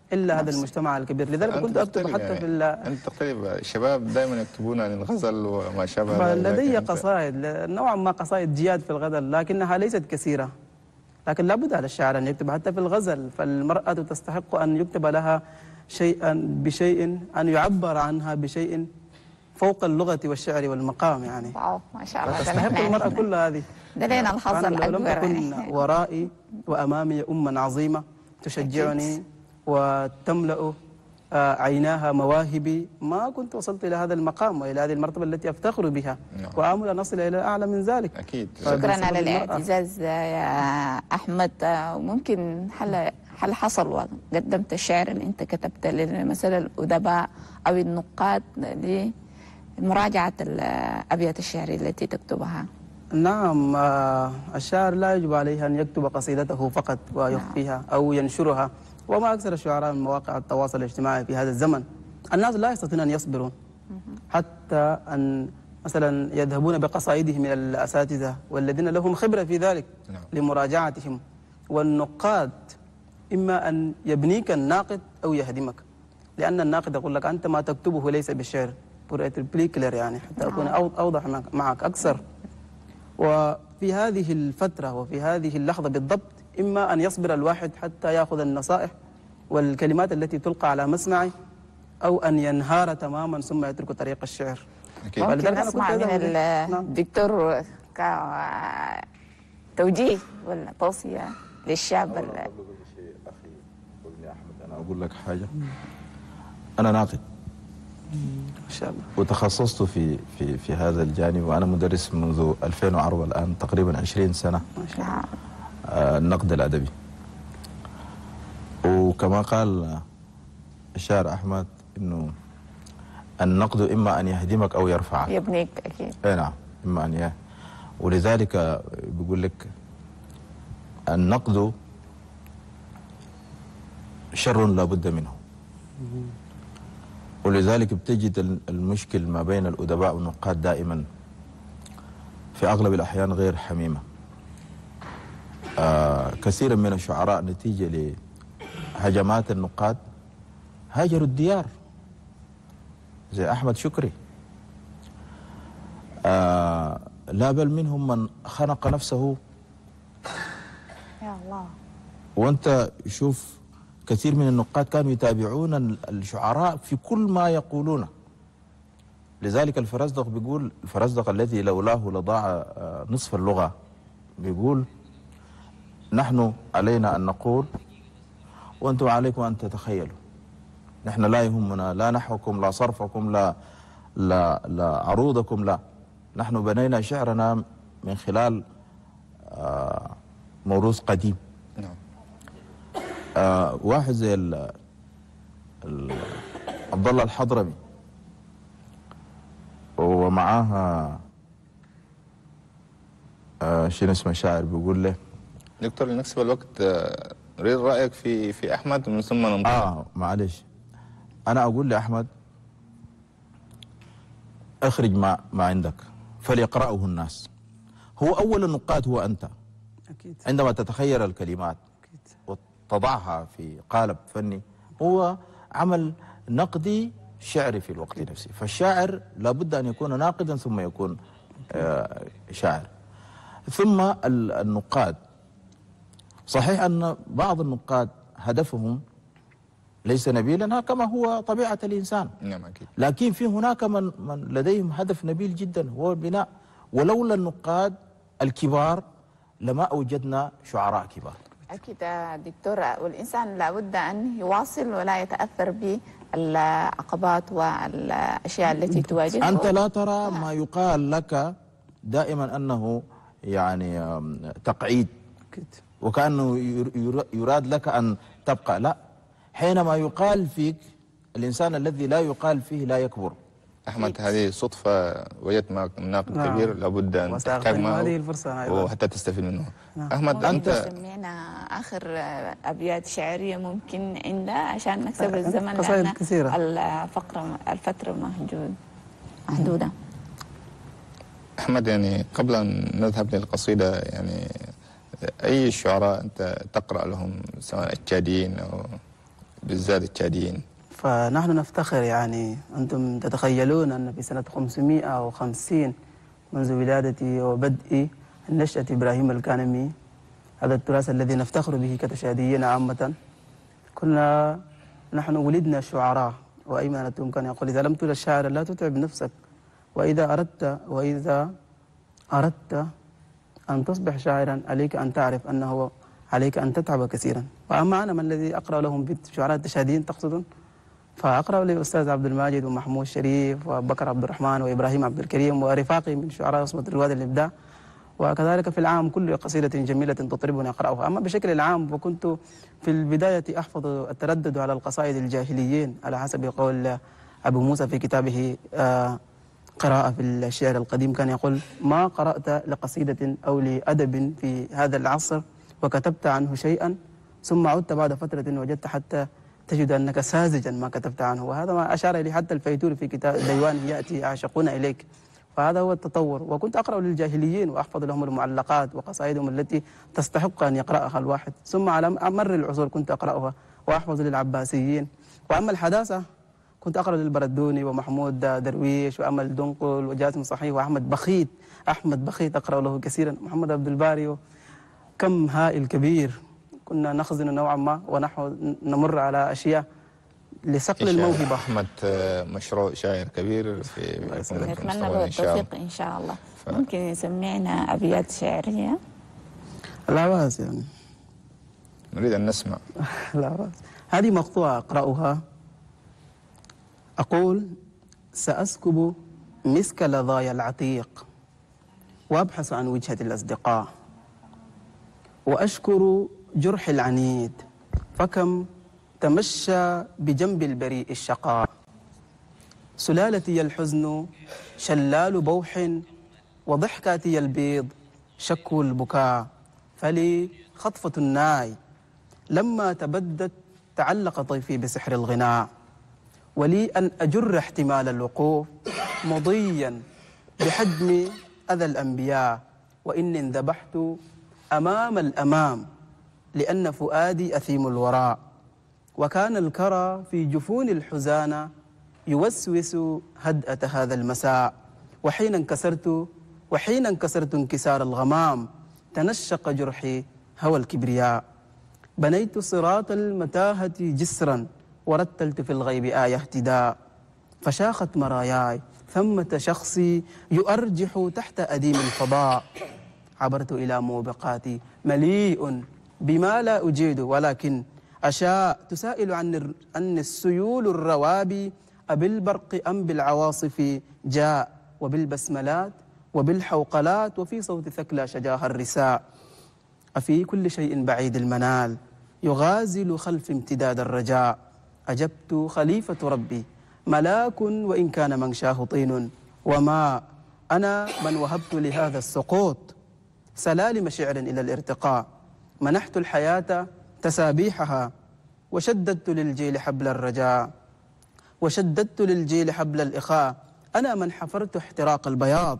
إلا هذا نفس. المجتمع الكبير. لذلك أنت كنت أكتب تختلف حتى يعني. في ال- أنت تختلف، الشباب دائما يكتبون عن الغزل وما شابه ذلك. لدي أنت- قصائد نوعا ما قصائد جياد في الغزل، لكنها ليست كثيرة. لكن لابد على الشاعر أن يكتب حتى في الغزل، فالمرأة تستحق أن يكتب لها شيئا بشيء، أن يعبر عنها بشيء فوق اللغة والشعر والمقام يعني. واو ما شاء الله. تستحق ده المرأة نحن- كل هذه. ده لنا الحظ فأنا لو لم الأكبر. تكن ورائي وأمامي أما عظيمة تشجعني وتملأ آه، عيناها مواهبي، ما كنت وصلت إلى هذا المقام وإلى هذه المرتبة التي أفتخر بها، نعم. وآمل أن أصل إلى أعلى من ذلك. أكيد. شكرا بسبب على المرأة. الاعتزاز يا أحمد. ممكن هل هل حصل وقدمت شعر أنت كتبت مثلا الأدباء أو النقاد لمراجعة الأبيات الشعرية التي تكتبها؟ نعم، آه، الشاعر لا يجب عليه أن يكتب قصيدته فقط ويخفيها أو ينشرها، وما أكثر الشعراء من مواقع التواصل الاجتماعي في هذا الزمن. الناس لا يستطيعون أن يصبرون حتى أن مثلا يذهبون بقصائدهم إلى الأساتذة والذين لهم خبرة في ذلك نعم. لمراجعتهم. والنقاد إما أن يبنيك الناقد أو يهدمك، لأن الناقد يقول لك أنت ما تكتبه ليس بالشعر، بليكلر يعني، حتى أكون أو- أوضح معك- معك أكثر. وفي هذه الفترة وفي هذه اللحظة بالضبط، إما أن يصبر الواحد حتى يأخذ النصائح والكلمات التي تلقى على مسمعه، أو أن ينهار تماما ثم يترك طريق الشعر. أكيد. ممكن ولذلك أنا نسمع كنت من أذهب- نعم. الدكتور توجيه ولا توصية للشاب ال- أخي أحمد، أنا أقول لك حاجة. أنا ناقد إن شاء الله. وتخصصت في في في هذا الجانب، وأنا مدرس منذ ألفين وأربعة الآن تقريبا عشرين سنة، نعم. آه، النقد الأدبي. وكما قال الشاعر أحمد إنه النقد إما أن يهدمك أو يرفعك. يبنيك أكيد. اي نعم، اما ان يه. ولذلك بيقول لك النقد شر لا بد منه. ولذلك بتجد المشكل ما بين الادباء والنقاد دائما في اغلب الاحيان غير حميمه. آه كثيرا من الشعراء نتيجه لهجمات النقاد هاجروا الديار، زي احمد شكري. آه لا بل منهم من خنق نفسه. يا الله. وانت شوف كثير من النقاد كانوا يتابعون الشعراء في كل ما يقولونه. لذلك الفرزدق بيقول، الفرزدق الذي لولاه لضاع آه نصف اللغة، بيقول نحن علينا أن نقول وأنتم عليكم أن تتخيلوا. نحن لا يهمنا لا نحوكم لا صرفكم لا لا لا عروضكم، لا، نحن بنينا شعرنا من خلال آه موروث قديم. نعم. آه واحد زي ال ال عبد الله الحضرمي ومعاها آه شنو اسمه شاعر بيقول له دكتور لنفس الوقت آه، نريد رأيك في في أحمد ومن ثم ننظر. اه معلش، انا اقول لاحمد اخرج ما ما عندك فليقرأه الناس. هو اول النقاد هو انت، أكيد. عندما تتخيل الكلمات أكيد. وتضعها في قالب فني، هو عمل نقدي شعري في الوقت نفسه. فالشاعر لابد ان يكون ناقدا ثم يكون آه شاعر. ثم ال- النقاد، صحيح ان بعض النقاد هدفهم ليس نبيلا كما هو طبيعة الإنسان، نعم أكيد. لكن في هناك من, من لديهم هدف نبيل جدا هو البناء. ولولا النقاد الكبار لما أوجدنا شعراء كبار. أكيد يا دكتور، والإنسان لابد أن يواصل ولا يتأثر بالعقبات والأشياء التي تواجهه. أنت لا ترى ما يقال لك دائما أنه يعني آم، تقعيد، أكيد. وكأنه ير- ير- يراد لك أن تبقى. لا، حينما يقال فيك الإنسان الذي لا يقال فيه لا يكبر. أحمد هذه صدفة وجدت معك ناقد نعم. كبير، لابد أن وسأغتنم تحتاج معه هذه الفرصة أيضا. وحتى تستفيد منه. نعم. أحمد ممكن أنت تسمينا آخر أبيات شعرية ممكن عندها عشان نكسب آه، الزمن، قصائد لأن كثيرة. الفقرة الفترة محدود محدودة. أحمد يعني قبل أن نذهب للقصيدة، يعني أي الشعراء أنت تقرأ لهم سواء التشاديين أو بالذات التشاديين. فنحن نفتخر، يعني أنتم تتخيلون أن في سنة خمسمائة وخمسين منذ ولادتي وبدء النشأة إبراهيم الكانمي، هذا التراث الذي نفتخر به كتشاديين عامة، كنا نحن ولدنا شعراء. وأيمن التوم كان يقول: إذا لم تولد شاعرا لا تتعب نفسك، وإذا أردت وإذا أردت أن تصبح شاعرا عليك أن تعرف أنه عليك أن تتعب كثيرا. وأما أنا، من الذي أقرأ لهم بشعراء التشاديين تقصدون؟ فأقرأ للأستاذ عبد الماجد ومحمود شريف وبكر عبد الرحمن وإبراهيم عبد الكريم ورفاقي من شعراء عصمة رواد الإبداع، وكذلك في العام كل قصيدة جميلة تطربني أقرأها. أما بشكل العام فكنت في البداية أحفظ التردد على القصائد الجاهليين على حسب قول أبو موسى في كتابه آه قراءة في الشعر القديم، كان يقول: ما قرأت لقصيدة أو لأدب في هذا العصر وكتبت عنه شيئا ثم عدت بعد فترة وجدت حتى تجد أنك ساذجا ما كتبت عنه. وهذا ما أشار إليه حتى الفيتوري في كتاب ديوان يأتي يعشقون إليك. فهذا هو التطور. وكنت أقرأ للجاهليين وأحفظ لهم المعلقات وقصائدهم التي تستحق أن يقرأها الواحد، ثم على مر العصور كنت أقرأها وأحفظ للعباسيين. وأما الحداثة كنت أقرأ للبردوني ومحمود درويش وأمل دنقل وجاسم صحيح وأحمد بخيت. أحمد بخيت أقرأ له كثيرا، محمد عبد الباري، كم هائل كبير. كنا نخزن نوعا ما ونحن نمر على أشياء لصقل الموهبة. أحمد مشروع شاعر كبير في نتمنى له التوفيق إن شاء الله. ف... ممكن يسمعنا أبيات شعرية؟ لا بأس، يعني نريد أن نسمع. لا بأس. هذه مقطوعة أقرأها. أقول: سأسكب مسك لظايا العتيق وأبحث عن وجهة الأصدقاء، وأشكر جرح العنيد فكم تمشى بجنب البريء الشقاء. سلالتي الحزن شلال بوح وضحكاتي البيض شكو البكاء. فلي خطفة الناي لما تبدت تعلق طيفي بسحر الغناء. ولي أن أجر احتمال الوقوف مضيا بحجم أذى الأنبياء. وإني انذبحت أمام الأمام لأن فؤادي أثيم الوراء. وكان الكرى في جفون الحزانة يوسوس هدأة هذا المساء. وحين انكسرت وحين انكسرت انكسار الغمام تنشق جرحي هوى الكبرياء. بنيت صراط المتاهة جسرا ورتلت في الغيب آية اهتداء. فشاخت مراياي ثمة شخصي يؤرجح تحت أديم الفضاء. عبرت إلى موبقاتي مليء بما لا أجيد، ولكن أشاء تسائل عن عن السيول الروابي أبالبرق أم بالعواصف جاء. وبالبسملات وبالحوقلات وفي صوت ثكلى شجاها الرساء. أفي كل شيء بعيد المنال يغازل خلف امتداد الرجاء. أجبت خليفة ربي ملاك وإن كان منشاه طين، وما أنا من وهبت لهذا السقوط سلالم شعر إلى الارتقاء. منحت الحياة تسابيحها وشددت للجيل حبل الرجاء وشددت للجيل حبل الإخاء. أنا من حفرت احتراق البياض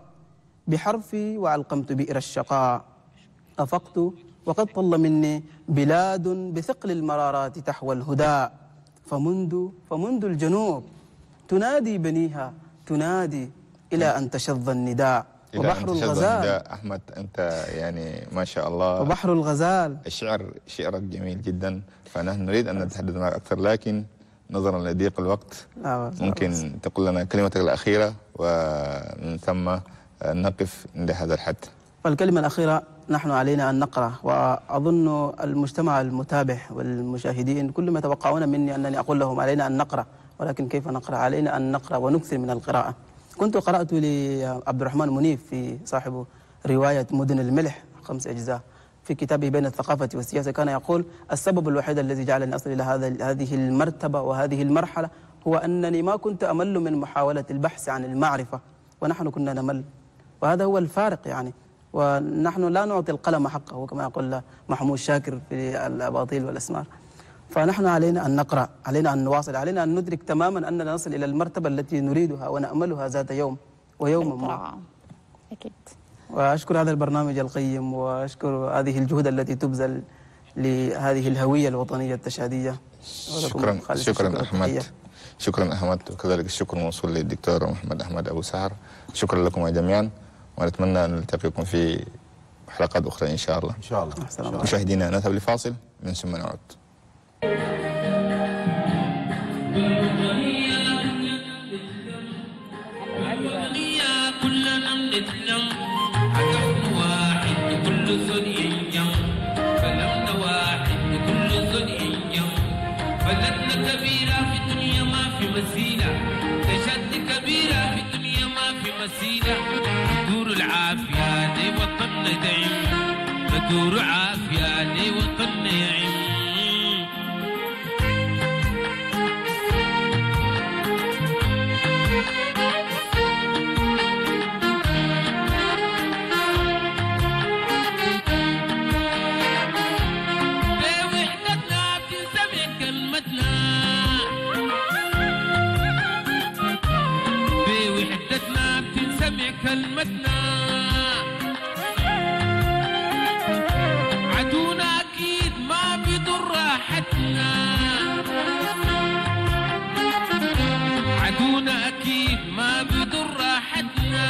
بحرفي وعلقمت بئر الشقاء. أفقت وقد طل مني بلاد بثقل المرارات تحوى الهدى. فمنذ فمنذ الجنوب تنادي بنيها تنادي إلى أن تشظ النداء. وبحر الغزال. أحمد أنت يعني ما شاء الله. وبحر الغزال. الشعر شعرك جميل جدا، فنحن نريد أن نتحدث معك أكثر، لكن نظرا لضيق الوقت ممكن تقول لنا كلمتك الأخيرة ومن ثم نقف عند هذا الحد. فالكلمة الأخيرة: نحن علينا أن نقرأ، وأظن المجتمع المتابع والمشاهدين كلهم يتوقعون مني أنني أقول لهم علينا أن نقرأ، ولكن كيف نقرأ؟ علينا أن نقرأ ونكثر من القراءة. كنت قرأت لعبد الرحمن منيف في صاحب رواية مدن الملح خمس أجزاء في كتابه بين الثقافة والسياسة، كان يقول: السبب الوحيد الذي جعلني أصل إلى هذا هذه المرتبة وهذه المرحلة هو أنني ما كنت أمل من محاولة البحث عن المعرفة، ونحن كنا نمل، وهذا هو الفارق يعني. ونحن لا نعطي القلم حقه كما يقول محمود شاكر في الأباطيل والأسمار. فنحن علينا أن نقرأ، علينا أن نواصل، علينا أن ندرك تماما أننا نصل إلى المرتبة التي نريدها ونأملها ذات يوم ويوم ما. أكيد. وأشكر هذا البرنامج القيم، وأشكر هذه الجهود التي تبذل لهذه الهوية الوطنية التشادية. شكرا شكرا أحمد. شكرا أحمد، وكذلك الشكر موصول للدكتور محمد أحمد أبو سعر. شكرا لكم جميعا، ونتمنى أن نلتقيكم في حلقات أخرى إن شاء الله. إن شاء الله. مشاهدينا نذهب لفاصل من ثم نعود. بلدنا كبيرة في الدنيا ما في مثيلة، تشد كبيرة في الدنيا ما في مثيلة، ندور العافية لوطننا دعم، ندور عافية لوطننا يعم. كلمتنا عدونا أكيد ما بيضر راحتنا، عدونا أكيد ما بيضر راحتنا،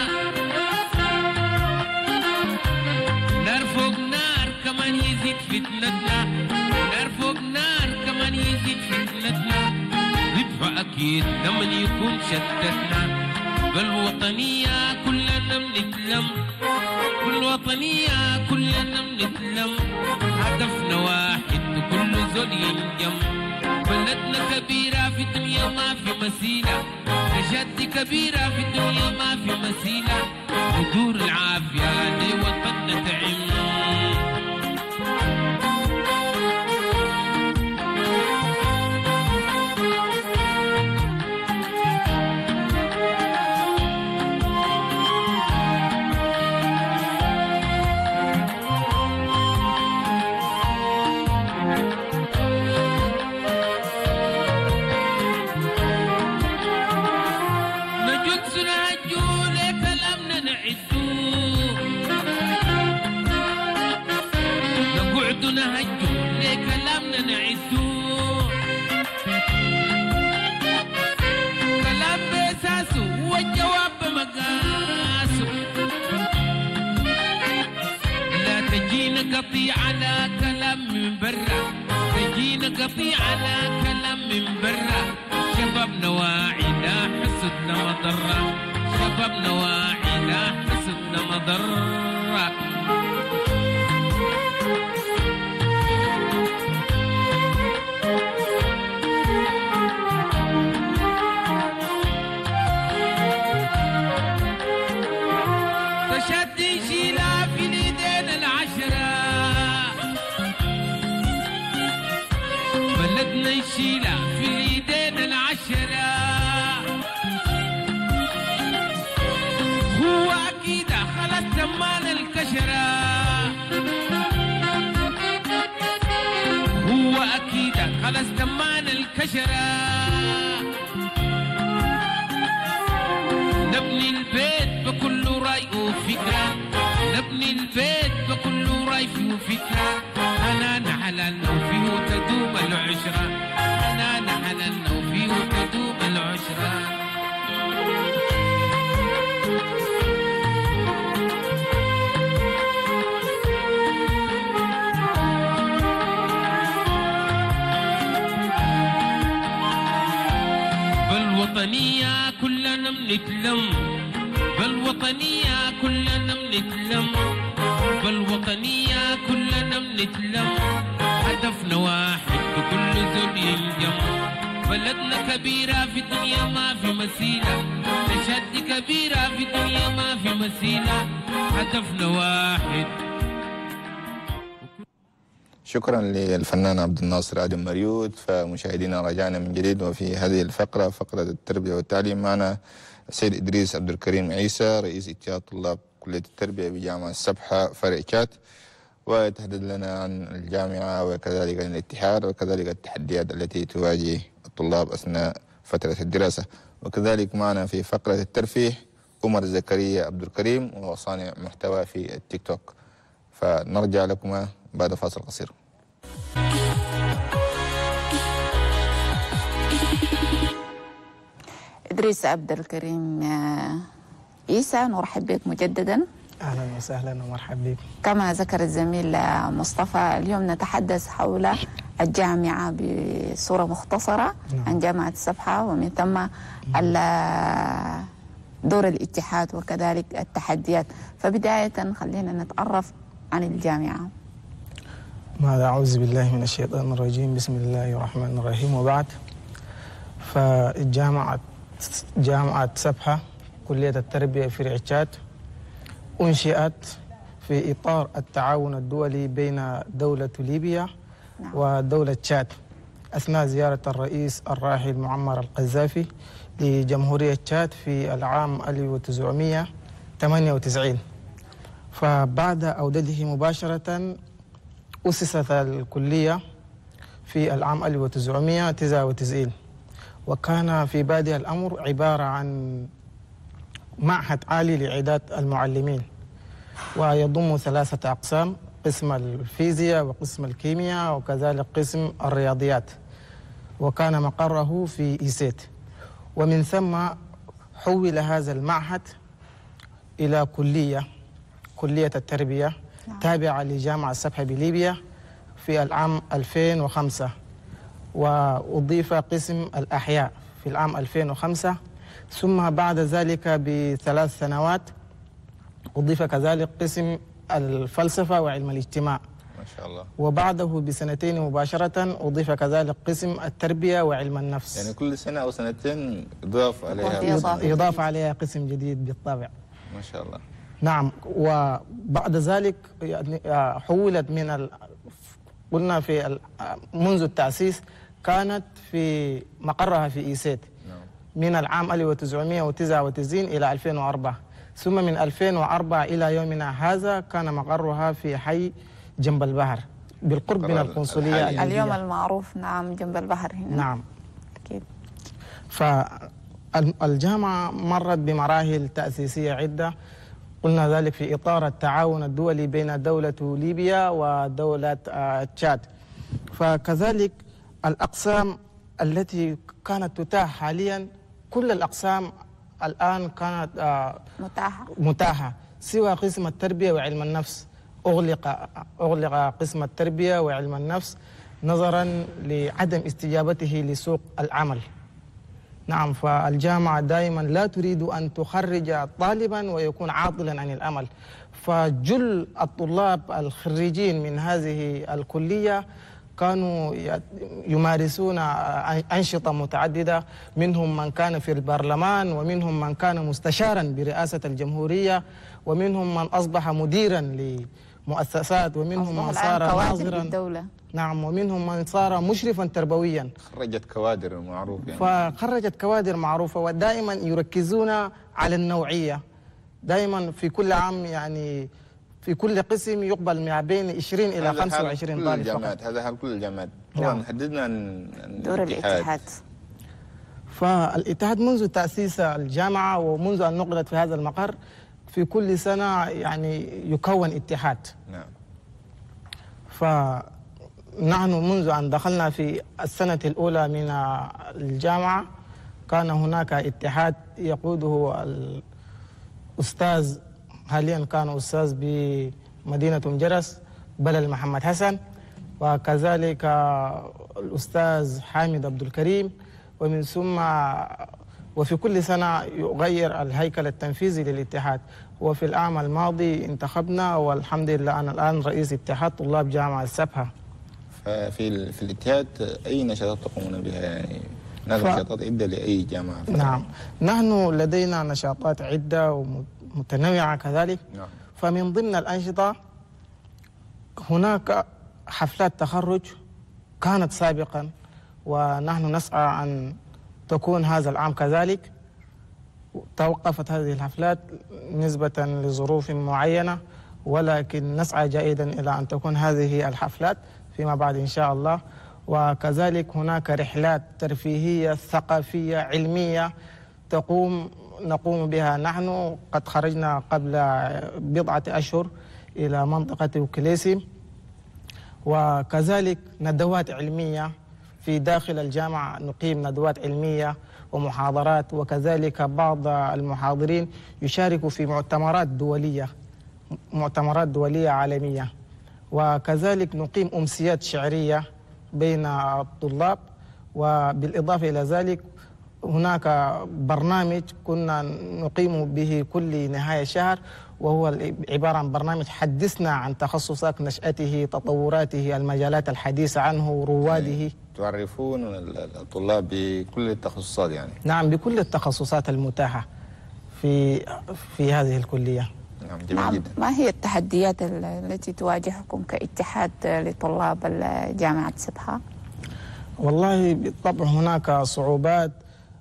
نار فوق نار كمان يزيد فتنتنا، نار فوق نار كمان يزيد فتنتنا، ندفع أكيد لما يكون شتتنا. بالوطنية كلنا بنتلم، بالوطنية كلنا بنتلم، هدفنا واحد وكل زول ينجم. بلدنا كبيرة في الدنيا ما في مثيلة، نشاط كبيرة في الدنيا ما في مثيلة، ندور العافية لوطننا تعم. قطيع على كلام من برا، تجينا قطيع على كلام من برا، شبابنا واعي لا حسدنا مضرة، شبابنا واعي لا حسدنا مضرة. تشد شيلة في اليدين العشرة، بلدنا يشيلها في اليدين العشرة، هو أكيد خلص تمان الكشرة، هو أكيد خلص تمان الكشرة، نبني البيت بكل رأي وفكرة، نبني البيت بكل رأي وفكرة، حنان حلالنا وفيه تدوم العشرة، حنان حلالنا وفيه تدوم العشرة. بالوطنية كلنا بنتلم، بالوطنية كلنا بنتلم، بالوطنية كلنا بنتلم، هدفنا واحد وكل زول ينجم. بلدنا كبيرة في الدنيا ما في مثيلة، تشد كبيرة في الدنيا ما في مثيلة، هدفنا واحد. شكرا للفنان عبد الناصر آدم مريود. فمشاهدينا رجعنا من جديد، وفي هذه الفقرة فقرة التربية والتعليم معنا السيد إدريس عبد الكريم عيسى، رئيس اتحاد طلاب كلية التربية بجامعة السبحة فرع كات، ويتحدث لنا عن الجامعة وكذلك عن الاتحاد وكذلك التحديات التي تواجه الطلاب أثناء فترة الدراسة. وكذلك معنا في فقرة الترفيه عمر زكريا عبد الكريم، وهو صانع محتوى في التيك توك. فنرجع لكم بعد فاصل قصير. إدريس عبد الكريم عيسى، نرحب بك مجددا. أهلا وسهلا ومرحبا بك. كما ذكر الزميل مصطفى، اليوم نتحدث حول الجامعة بصورة مختصرة. نعم. عن جامعة السبحة، ومن ثم دور الاتحاد وكذلك التحديات. فبداية خلينا نتعرف عن الجامعة. ماذا أعوذ بالله من الشيطان الرجيم، بسم الله الرحمن الرحيم، وبعد. فالجامعة جامعة سبحة كلية التربية في رعشات أنشئت في إطار التعاون الدولي بين دولة ليبيا نعم. ودولة تشاد أثناء زيارة الرئيس الراحل معمر القذافي لجمهورية تشاد في العام ألف وتسعمئة وثمانية وتسعين. فبعد عودته مباشرة أسست الكلية في العام ألف وتسعمئة وتسعة وتسعين، وكان في بادئ الأمر عبارة عن معهد عالي لإعداد المعلمين، ويضم ثلاثة أقسام: قسم الفيزياء وقسم الكيمياء وكذلك قسم الرياضيات، وكان مقره في إيسيت. ومن ثم حول هذا المعهد إلى كلية كلية التربية تابعة لجامعة السبحة بليبيا في العام ألفين وخمسة، وأضيف قسم الأحياء في العام ألفين وخمسة. ثم بعد ذلك بثلاث سنوات أضيف كذلك قسم الفلسفة وعلم الاجتماع ما شاء الله. وبعده بسنتين مباشرة أضيف كذلك قسم التربية وعلم النفس. يعني كل سنة أو سنتين يضاف عليها يضاف عليها قسم جديد بالطبع. ما شاء الله. نعم. وبعد ذلك يعني حولت من ال... قلنا في ال... منذ التأسيس كانت في مقرها في إيسيت من العام ألف وتسعمئة وتسعة وتسعين إلى ألفين وأربعة، ثم من ألفين وأربعة إلى يومنا هذا كان مقرها في حي جنب البحر بالقرب من القنصلية الليبية. اليوم المعروف نعم جنب البحر هنا. نعم أكيد. فالجامعة مرت بمراحل تأسيسية عدة، قلنا ذلك في إطار التعاون الدولي بين دولة ليبيا ودولة تشاد. فكذلك الأقسام التي كانت تتاح حاليا، كل الأقسام الآن كانت متاحة متاحة سوى قسم التربية وعلم النفس. أغلق أغلق قسم التربية وعلم النفس نظرا لعدم استجابته لسوق العمل. نعم. فالجامعة دائما لا تريد أن تخرج طالبا ويكون عاطلا عن العمل، فجل الطلاب الخريجين من هذه الكلية كانوا يمارسون أنشطة متعددة، منهم من كان في البرلمان، ومنهم من كان مستشارا برئاسة الجمهورية، ومنهم من أصبح مديرا لمؤسسات، ومنهم من صار ناظرا. نعم. ومنهم من صار مشرفا تربويا. خرجت كوادر معروفة يعني. فخرجت كوادر معروفة، ودائما يركزون على النوعية. دائما في كل عام يعني في كل قسم يقبل ما بين عشرين إلى خمسة وعشرين طالب فقط. هذا حال كل الجامعات. طبعا حددنا دور الاتحاد. فالاتحاد منذ تأسيس الجامعة ومنذ أن نقلت في هذا المقر في كل سنة يعني يكون اتحاد. نعم. فنحن منذ أن دخلنا في السنة الأولى من الجامعة كان هناك اتحاد يقوده الأستاذ، حاليا كان أستاذ بمدينة مجرس بلال محمد حسن، وكذلك الأستاذ حامد عبد الكريم. ومن ثم وفي كل سنة يغير الهيكل التنفيذي للاتحاد. وفي العام الماضي انتخبنا، والحمد لله أنا الآن رئيس اتحاد طلاب جامعة السبحة. ففي في الاتحاد أي نشاطات تقومون بها يعني؟ هناك ف... نشاطات عدة لأي جامعة؟ نعم، نحن لدينا نشاطات عدة ومتنوعة كذلك. نعم. فمن ضمن الأنشطة هناك حفلات تخرج كانت سابقا، ونحن نسعى أن تكون هذا العام كذلك. توقفت هذه الحفلات نسبة لظروف معينة، ولكن نسعى جيدا إلى أن تكون هذه الحفلات فيما بعد إن شاء الله. وكذلك هناك رحلات ترفيهية ثقافية علمية تقوم نقوم بها. نحن قد خرجنا قبل بضعة أشهر إلى منطقة وكليسي، وكذلك ندوات علمية في داخل الجامعة، نقيم ندوات علمية ومحاضرات، وكذلك بعض المحاضرين يشاركوا في مؤتمرات دولية مؤتمرات دولية عالمية. وكذلك نقيم أمسيات شعرية بين الطلاب. وبالإضافة إلى ذلك هناك برنامج كنا نقيم به كل نهاية شهر، وهو عبارة عن برنامج حدثنا عن تخصصات نشأته، تطوراته، المجالات الحديثة عنه، رواده. تعرفون الطلاب بكل التخصصات يعني؟ نعم، بكل التخصصات المتاحة في في هذه الكلية. نعم، جميل نعم. جدا. ما هي التحديات التي تواجهكم كاتحاد لطلاب جامعة سبحة؟ والله بالطبع هناك صعوبات.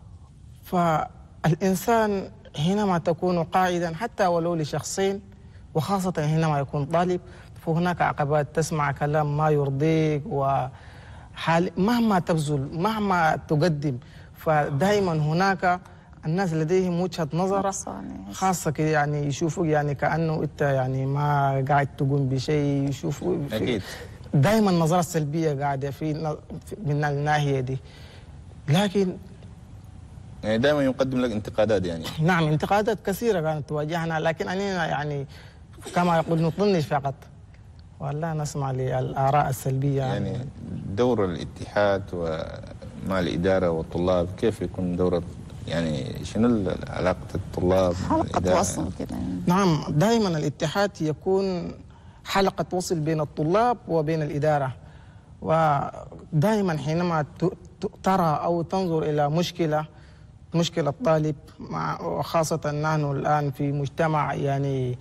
فالإنسان حينما تكون قائدا حتى ولو لشخصين، وخاصة حينما يكون طالب، فهناك عقبات. تسمع كلام ما يرضيك، وحال مهما تبذل مهما تقدم، فدائما هناك الناس لديهم وجهة نظر خاصة كده، يعني يشوفوك يعني كأنه أنت يعني ما قاعد تقوم بشيء، يشوفوا أكيد دائما نظرة سلبية قاعدة في من الناحية دي. لكن يعني دائما يقدم لك انتقادات يعني؟ نعم، انتقادات كثيرة كانت تواجهنا، لكن أنا يعني كما يقول نطنش فقط ولا نسمع للآراء السلبية. يعني دور الاتحاد ومع الإدارة والطلاب كيف يكون دور، يعني شنو علاقة الطلاب حلقة وصل كده؟ نعم، دائما الاتحاد يكون حلقة وصل بين الطلاب وبين الإدارة. ودائما حينما ترى أو تنظر إلى مشكلة مشكلة الطالب، مع وخاصة نحن الآن في مجتمع يعني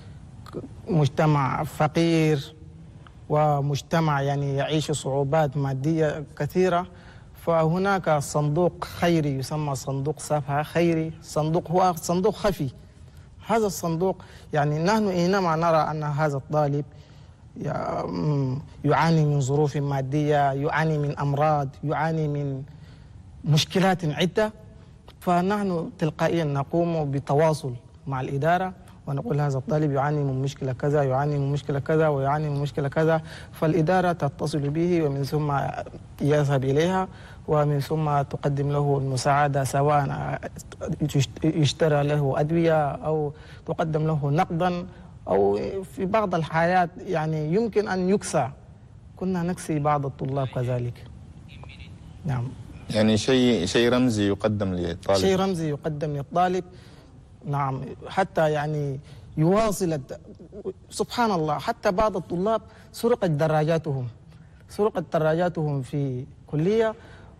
مجتمع فقير، ومجتمع يعني يعيش صعوبات مادية كثيرة، فهناك صندوق خيري يسمى صندوق سبحة خيري. صندوق هو صندوق خفي. هذا الصندوق يعني نحن حينما نرى أن هذا الطالب يعاني من ظروف مادية، يعاني من أمراض، يعاني من مشكلات عدة، فنحن تلقائيا نقوم بتواصل مع الإدارة ونقول هذا الطالب يعاني من مشكلة كذا، يعاني من مشكلة كذا، ويعاني من مشكلة كذا، فالإدارة تتصل به ومن ثم يذهب إليها، ومن ثم تقدم له المساعدة، سواء يشترى له أدوية أو تقدم له نقدا، أو في بعض الحالات يعني يمكن أن يكسى. كنا نكسي بعض الطلاب كذلك. نعم، يعني شيء شيء رمزي يقدم للطالب. شيء رمزي يقدم للطالب. نعم، حتى يعني يواصل. سبحان الله، حتى بعض الطلاب سرقت دراجاتهم سرقت دراجاتهم في كلية،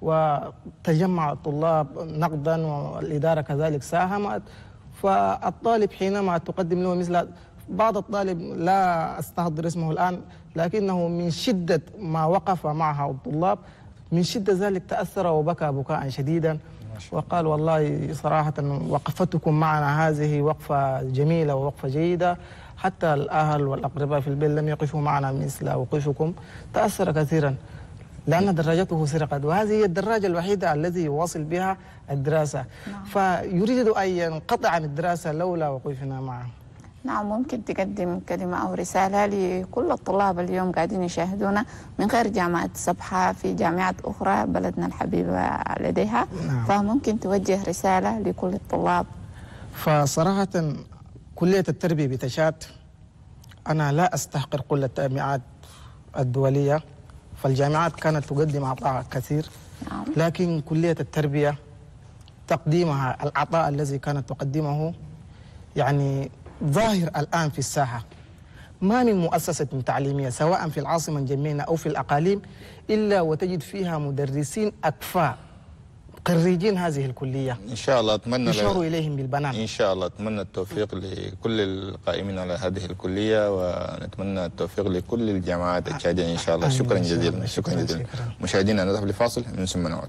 وتجمع الطلاب نقدا والإدارة كذلك ساهمت. فالطالب حينما تقدم له مثل بعض الطالب، لا أستحضر اسمه الآن، لكنه من شدة ما وقف معها الطلاب، من شدة ذلك تأثر وبكى بكاء شديدا، وقال والله صراحة وقفتكم معنا هذه وقفة جميلة ووقفة جيدة، حتى الأهل والأقرباء في البيت لم يقفوا معنا مثل وقوفكم. تأثر كثيرا لأن دراجته سرقت، وهذه هي الدراجة الوحيدة التي يواصل بها الدراسة. نعم. فيريد أن ينقطع عن الدراسة لولا وقوفنا معه. نعم، ممكن تقدم كلمة أو رسالة لكل الطلاب اليوم قاعدين يشاهدونا من غير جامعة سبحة، في جامعات أخرى بلدنا الحبيبة لديها. نعم. فممكن توجه رسالة لكل الطلاب. فصراحة كلية التربية بتشات أنا لا أستحقر كل الجامعات الدولية، فالجامعات كانت تقدم عطاء كثير. نعم. لكن كلية التربية تقديمها العطاء الذي كانت تقدمه يعني ظاهر الآن في الساحة. ما من مؤسسة تعليمية سواء في العاصمة الجمينة أو في الأقاليم إلا وتجد فيها مدرسين أكفاء خريجين هذه الكلية. إن شاء الله أتمنى يشار إليهم بالبنان. إن شاء الله أتمنى التوفيق لكل القائمين على هذه الكلية، ونتمنى التوفيق لكل الجامعات التشادية إن شاء الله. شكرا جزيلا. شكرا جزيلا. مشاهدينا نذهب لفاصل من ثم نعود.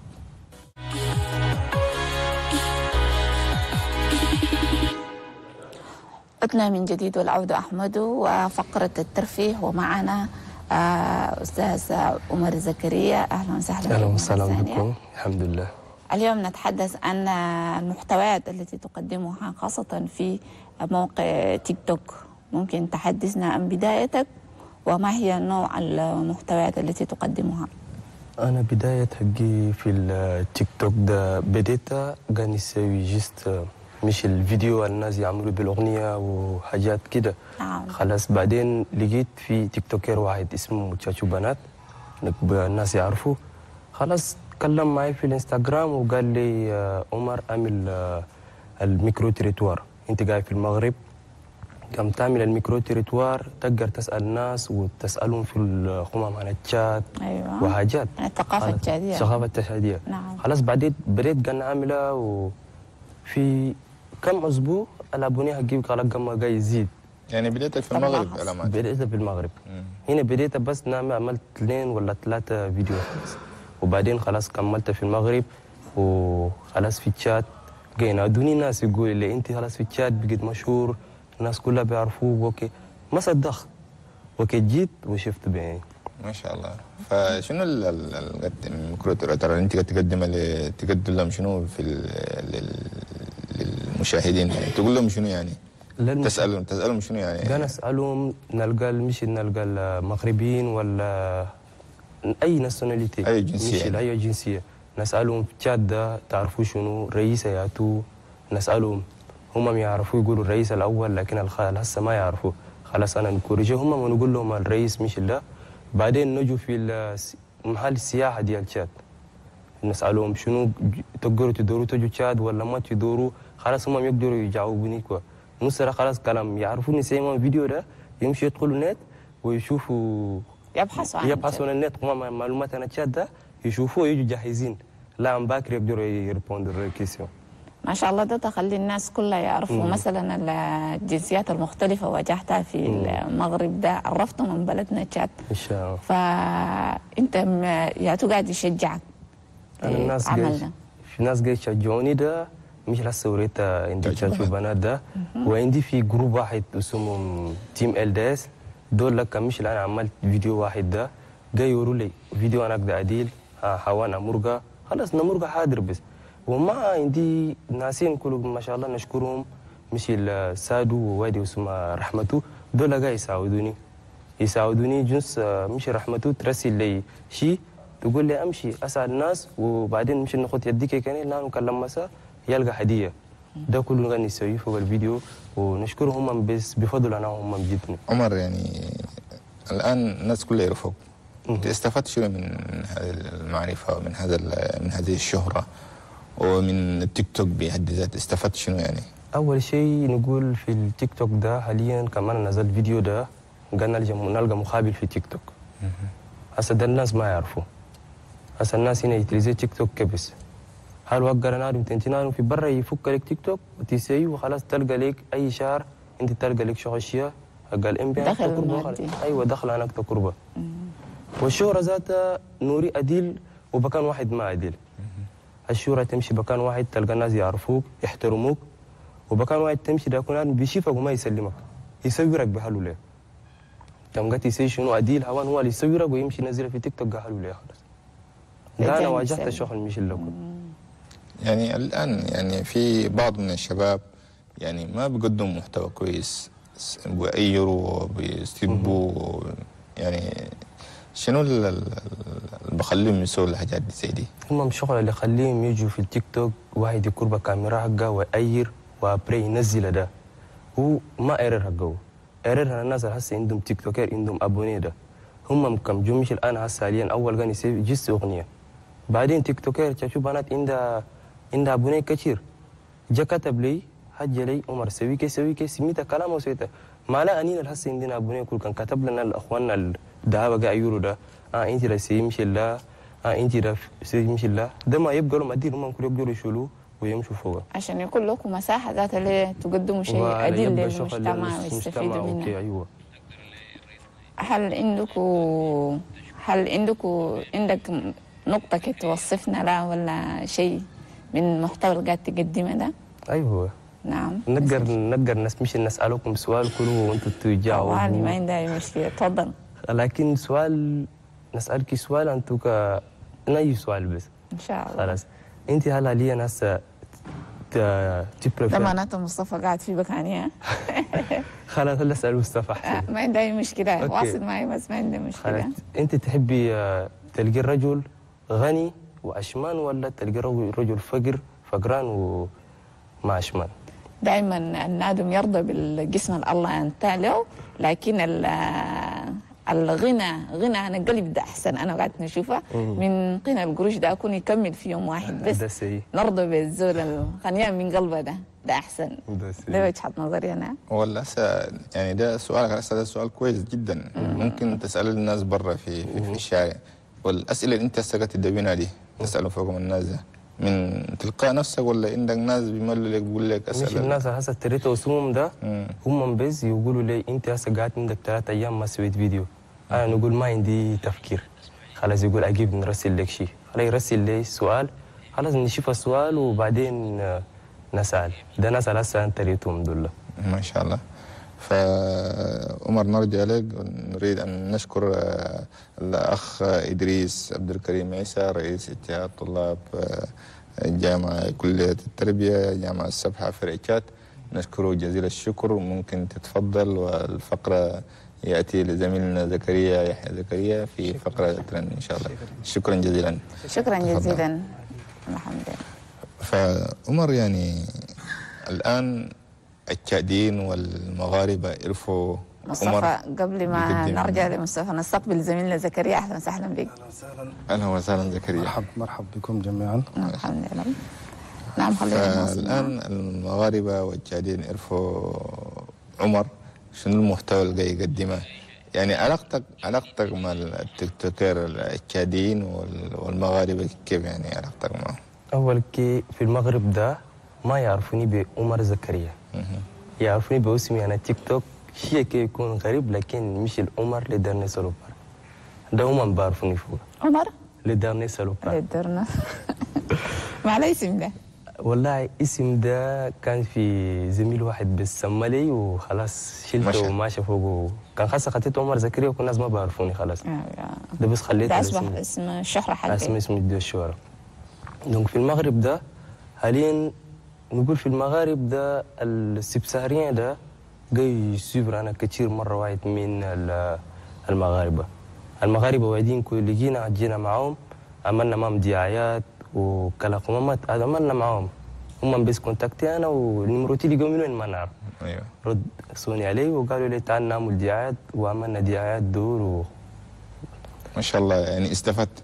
عدنا من جديد والعودة أحمد وفقرة الترفيه، ومعنا أستاذ عمر زكريا. أهلا وسهلا. أهلا وسهلا بكم. الحمد لله. اليوم نتحدث عن المحتويات التي تقدمها خاصة في موقع تيك توك. ممكن تحدثنا عن بدايتك وما هي نوع المحتويات التي تقدمها؟ أنا بداية حقي في التيك توك ده بديت كان يسوي جست مش الفيديو الناس يعملوا بالأغنية وحاجات كده. نعم. خلاص بعدين لقيت في تيك توكر واحد اسمه تشاتشو بنات الناس يعرفوه. خلاص تكلم معي في الانستغرام وقال لي عمر اعمل الميكرو تريتوار، انت قاعد في المغرب قام تعمل الميكرو تريتوار تقدر تسال الناس وتسالهم في الخمام عن الشات. ايوه وحاجات الثقافه التشاديه. الثقافه التشاديه. نعم. خلاص بعدين بديت قاعد اعملها وفي كم اسبوع الابونيه حقي قال قاعد يزيد. يعني بديتك في المغرب علامات؟ بديت في المغرب. هنا بديت بس نعمل عملت اثنين ولا ثلاثه فيديو وبعدين خلاص كملت في المغرب وخلاص في الشات جينا دوني ناس يقول لي انت خلاص في الشات بقيت مشهور الناس كلها بيعرفوك. اوكي ما صدقت اوكي جيت وشفت بعيني. ما شاء الله. فشنو الميكرو تريتوار اللي انت تقدمها تقدم لهم شنو في للمشاهدين؟ يعني تقول لهم شنو يعني؟ تسالهم تسالهم شنو يعني؟ انا اسالهم نلقى مش نلقى المغربيين ولا اي ناسيوناليتي اي جنسيه مش اي جنسيه نسالهم في الشات ده تعرفوا شنو رئيس ياتو نسالهم هم يعرفوا يقولوا الرئيس الاول لكن الخال هسه ما يعرفوا. خلاص انا نكورجهم ونقول لهم الرئيس مش ده. بعدين نجوا في محل السياحه ديال الشات نسالهم شنو تقدروا تدوروا تجوا تشاد ولا ما تدوروا. خلاص هم يقدروا يجاوبوني كوا نصر خلاص كلام يعرفوني سيما الفيديو ده يمشي يدخلوا النت ويشوفوا يبحثوا عن يبحثوا عن النت هم معلومات عن الشات ده يشوفوه يجوا جاهزين لا من باكر يقدروا يريبوندوا الكيسيون. ما شاء الله ده تخلي الناس كلها يعرفوا مم. مثلا الجنسيات المختلفة واجهتها في مم. المغرب ده عرفتوا من بلدنا تشاد ان شاء الله. فانت يا قاعد يشجعك الناس عملنا في ناس قاعد يشجعوني ده مش لسه وريت عندي تشاتشو بنات ده وعندي في جروب واحد اسمه تيم ال دي اس دول لك مش الان عملت فيديو واحد ده جاي يوروا لي فيديو انا اقدر اديل حوانا مرقه خلاص نمرقه حاضر بس وما عندي ناسين كلهم ما شاء الله نشكرهم مش السادو ووادي اسمه رحمته دول قاعد يساعدوني يساعدوني جنس مش رحمته ترسل لي شيء تقول لي امشي اسال الناس وبعدين مش ناخذ يديك كان لا نكلم مساء يلقى هديه ده كله كان يسويه فوق الفيديو ونشكرهم بس بفضل انا هم جدنا. عمر يعني الان الناس كلها يعرفوك انت استفدت شنو من هذه المعرفه ومن هذا من هذه الشهره ومن التيك توك بحد ذاته استفدت شنو يعني؟ اول شيء نقول في التيك توك ده حاليا كمان نزل فيديو ده قلنا نلقى مقابل في تيك توك. هسه ده الناس ما يعرفوا هسه الناس هنا يتريزي تيك توك كبس هل وقر نارم تنتنارم في برا يفك لك تيك توك وتسيو وخلاص تلقى لك اي شهر انت تلقى لك شغل اشياء قال ام بي دخل ايوه دخل عنك تقربه والشهره ذاتها نوري اديل وبكان واحد ما اديل. الشهره تمشي بكان واحد تلقى الناس يعرفوك يحترموك وبكان واحد تمشي ده يكون بيشوفك وما يسلمك يصورك بحلو ليه تمقت يسوي شنو اديل هوان هو اللي يصورك ويمشي ينزلها في تيك توك حلو ليه خلاص. ده انا واجهت الشغل مش اللي يعني الآن يعني في بعض من الشباب يعني ما بيقدموا محتوى كويس بيغيروا وبيستبوا يعني شنو اللي بخليهم يسووا الحاجات دي زي دي؟ هم الشغل اللي يخليهم يجوا في التيك توك واحد يقرب كاميرا حقه ويأير وابري ينزل ده هو ما ايرر حقه ايرر الناس هسه عندهم تيك توكر عندهم ابوني ده هم كم جمش الان هسه حاليا اول كان يسوي جس اغنيه بعدين تيك توكر تشوف بنات عندها عندها ابوني كثير جا كتب لي حج لي عمر سوي كي سوي كي سميتها كلام وسويته ما لا انينا هسه عندنا ابوني كل كان كتب لنا الاخوان الدهب قاعد يورو ده اه انت راسي مش الله اه انت راسي مش الله ده ما يبقى لهم ادير هم كل يقدروا يشيلوه ويمشوا فوق عشان يكون لكم مساحه ذات اللي تقدموا شيء اديل للمجتمع ويستفيدوا منه. ايوه هل عندكم هل عندكم عندك نقطه كي توصفنا لها ولا شيء من المحتوى اللي قاعد تقدمه ده؟ ايوه نعم نقدر نقدر نسمش نسالكم سؤال كله وانتم تجاوبوا. طبعا ما عندي اي مشكله تفضل. لكن سؤال نسالك سؤال انتم ك اي سؤال بس ان شاء الله. خلاص انت هل حاليا هسه ده معناته مصطفى قاعد في مكاني. خلاص هلا اسال مصطفى احسن. ما عندي اي مشكله، واصل معي بس ما عندي مشكله. انت تحبي تلقي الرجل غني واشمان ولا تلقي رجل فقر فقران وما اشمان؟ دائما النادم يرضى بالجسم اللي الله انتهى له، لكن الغنى غنى عن القلب ده احسن. انا قاعد نشوفها من غنى القروش ده اكون يكمل في يوم واحد بس. ده سي. نرضى بالزول الغنيان من قلبه ده ده احسن. ده وجهه نظري انا. والله يعني ده سؤالك هسه ده سؤال كويس جدا. ممكن تسال الناس برا في في, في الشارع، والاسئله اللي انت هسه تدوينها دي تسالهم فوقهم الناس ده من تلقاء نفسك ولا عندك ناس بيملوا لك بيقول لك اسال؟ مش الناس هسه تريت وسوم ده هم بس يقولوا لي انت هسه قاعد عندك ثلاث ايام ما سويت فيديو. انا نقول ما عندي تفكير. خلاص يقول اجيب نرسل لك شيء، خلاص يرسل لي سؤال، خلاص نشوف السؤال وبعدين نسال. ده نسال هسه انت ريتهم دول. ما شاء الله. فعمر نرجع لك، نريد ان نشكر الاخ ادريس عبد الكريم عيسى رئيس اتحاد طلاب الجامعه كليه التربيه جامعه السبحه فرع تشاد. نشكره جزيل الشكر. ممكن تتفضل، والفقره ياتي لزميلنا زكريا يحيى زكريا في فقره ترند ان شاء الله. شكرا جزيلا. شكرا جزيلا. الحمد لله. فعمر يعني الان التشاديين والمغاربه عرفوا مصطفى. قبل ما نرجع لمصطفى نستقبل زميلنا زكريا. اهلا وسهلا بك. اهلا وسهلا. اهلا وسهلا زكريا. مرحبا مرحبا بكم جميعا. الحمد لله. نعم خلينا الان المغاربه والتشاديين عرفوا عمر شنو المحتوى اللي يقدمه. يعني علاقتك علاقتك مع التيك توكر التشاديين والمغاربه كيف يعني علاقتك معهم؟ اول كي في المغرب ده ما يعرفوني بعمر زكريا، يعرفوني باسمي انا تيك توك. شيء كي يكون غريب لكن مش العمر اللي دارني سلوبار. ده هم بعرفوني فوق. عمر؟ اللي دارني سلوبار. اللي دارنا. ما على اسم ده؟ والله اسم ده كان في زميل واحد بس سمى لي وخلاص شلته وماشي فوقه. كان خاصة خطيت عمر زكريا وكل الناس ما بعرفوني خلاص. ده بس خليته. ده اصبح اسم الشهرة حقي. اسم اسم الدو الشهرة. دونك في المغرب ده حاليا نقول في المغارب ده السبساريين ده جاي يسيبر انا كثير مره واحد من المغاربه. المغاربه واعدين كل جينا جينا معاهم، عملنا معهم دعايات وكلاقمامات عملنا معاهم. هم بس كونتاكتي انا ونمرتي اللي من وين ما نعرف. ايوه. رد سوني علي وقالوا لي تعال نعمل دعايات وعملنا دعايات دور و... ما شاء الله يعني استفدت.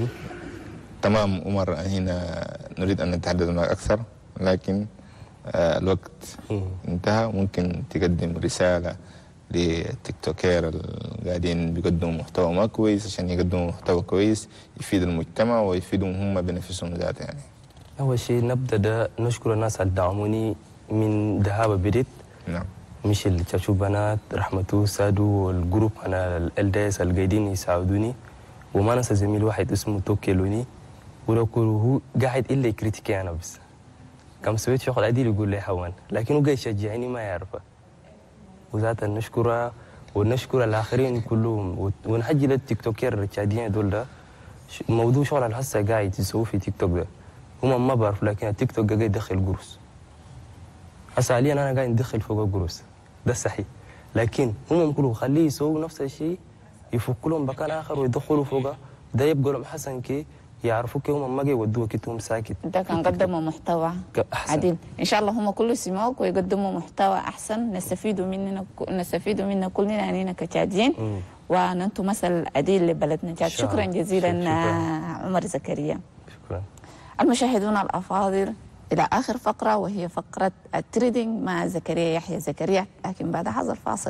تمام عمر، هنا نريد ان نتحدث معك اكثر لكن آه الوقت انتهى. ممكن تقدم رساله للتيك توكير القاعدين بيقدموا محتوى ما كويس عشان يقدموا محتوى كويس يفيد المجتمع ويفيدهم هم بنفسهم ذات يعني. اول شيء نبدا ده نشكر الناس اللي دعموني من دهابه بديت. نعم. مش اللي تشوف بنات رحمته سادو والجروب انا الالداس اللي قاعدين يساعدوني، وما ننسى زميل واحد اسمه توكيلوني ولو هو قاعد الا يكريتيكي انا بس. كم سويت شغل عديل يقول لي حوان، لكن هو جاي يشجعني ما يعرفه. وذات نشكره ونشكر الاخرين كلهم ونحجي للتيك توكر التشاديين دول ده. موضوع شغل اللي هسه قاعد يسووه في تيك توك ده هم ما بعرف، لكن التيك توك قاعد يدخل قروش. هسه حاليا انا قاعد ندخل فوق القروش ده صحيح، لكن هم كلهم خليه يسووا نفس الشيء يفكوا لهم مكان اخر ويدخلوا فوقه. ده يبقى لهم حسن كي يعرفوك هم ما يودوك كتهم ساكت. ده كان قدموا محتوى عديل. ان شاء الله هم كله يسمعوك ويقدموا محتوى احسن نستفيدوا مننا نستفيدوا مننا كلنا يعني كتشاديين، وننتم مثل عديل لبلدنا تشاد. شكرا جزيلا شكرا. عمر زكريا. شكرا. المشاهدون الافاضل، الى اخر فقره وهي فقره التريدينج مع زكريا يحيى زكريا، لكن بعد هذا الفاصل.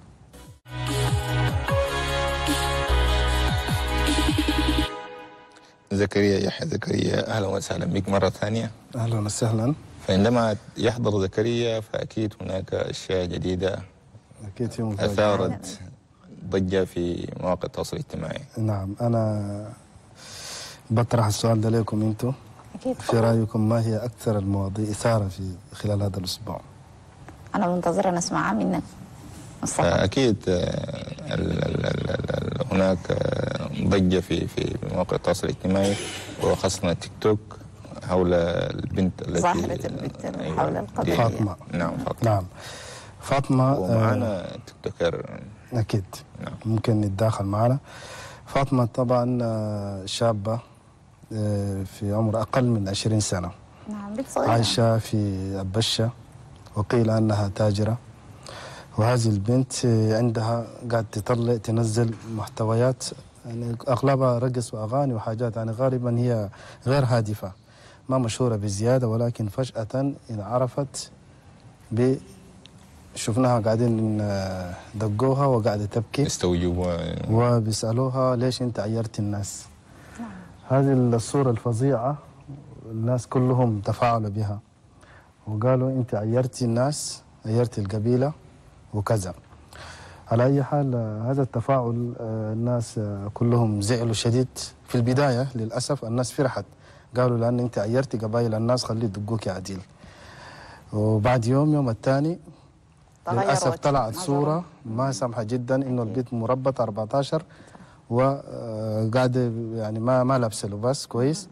زكريا يحيى زكريا، اهلا وسهلا بك مره ثانيه. اهلا وسهلا. فعندما يحضر زكريا فاكيد هناك اشياء جديده اكيد في اثارت ضجه في مواقع التواصل الاجتماعي. نعم، انا بطرح السؤال ده لكم انتم. في رايكم ما هي اكثر المواضيع اثاره في خلال هذا الاسبوع؟ انا منتظره نسمعها منك مصطفى. اكيد هناك ضجه في في مواقع التواصل الاجتماعي وخاصه التيك توك حول البنت التي ظاهرة البنت حول القضية. فاطمة. نعم فاطمة. نعم فاطمة. ومعنا تذكر. أكيد. نعم. ممكن نتداخل معنا. فاطمة طبعا شابة في عمر أقل من عشرين سنة. نعم بنت صغيرة. عايشة في البشة، وقيل أنها تاجرة. وهذه البنت عندها قاعد تطلع تنزل محتويات يعني أغلبها رقص وأغاني وحاجات يعني غالبا هي غير هادفة، ما مشهورة بزيادة، ولكن فجأة انعرفت ب شفناها قاعدين دقوها وقاعدة تبكي استوجبوها وبيسألوها ليش أنت عيرت الناس. هذه الصورة الفظيعة الناس كلهم تفاعلوا بها وقالوا أنت عيرتي الناس، عيرتي القبيلة وكذا. على أي حال هذا التفاعل الناس كلهم زعلوا شديد. في البداية للأسف الناس فرحت، قالوا لأن أنت عيرتي قبائل الناس خليه يدقوك عديل. وبعد يوم يوم الثاني للأسف طلعت صورة ما سامحة جدا إنه البيت مربط أربعة عشر وقاعدة يعني ما ما لابسه لباس كويس.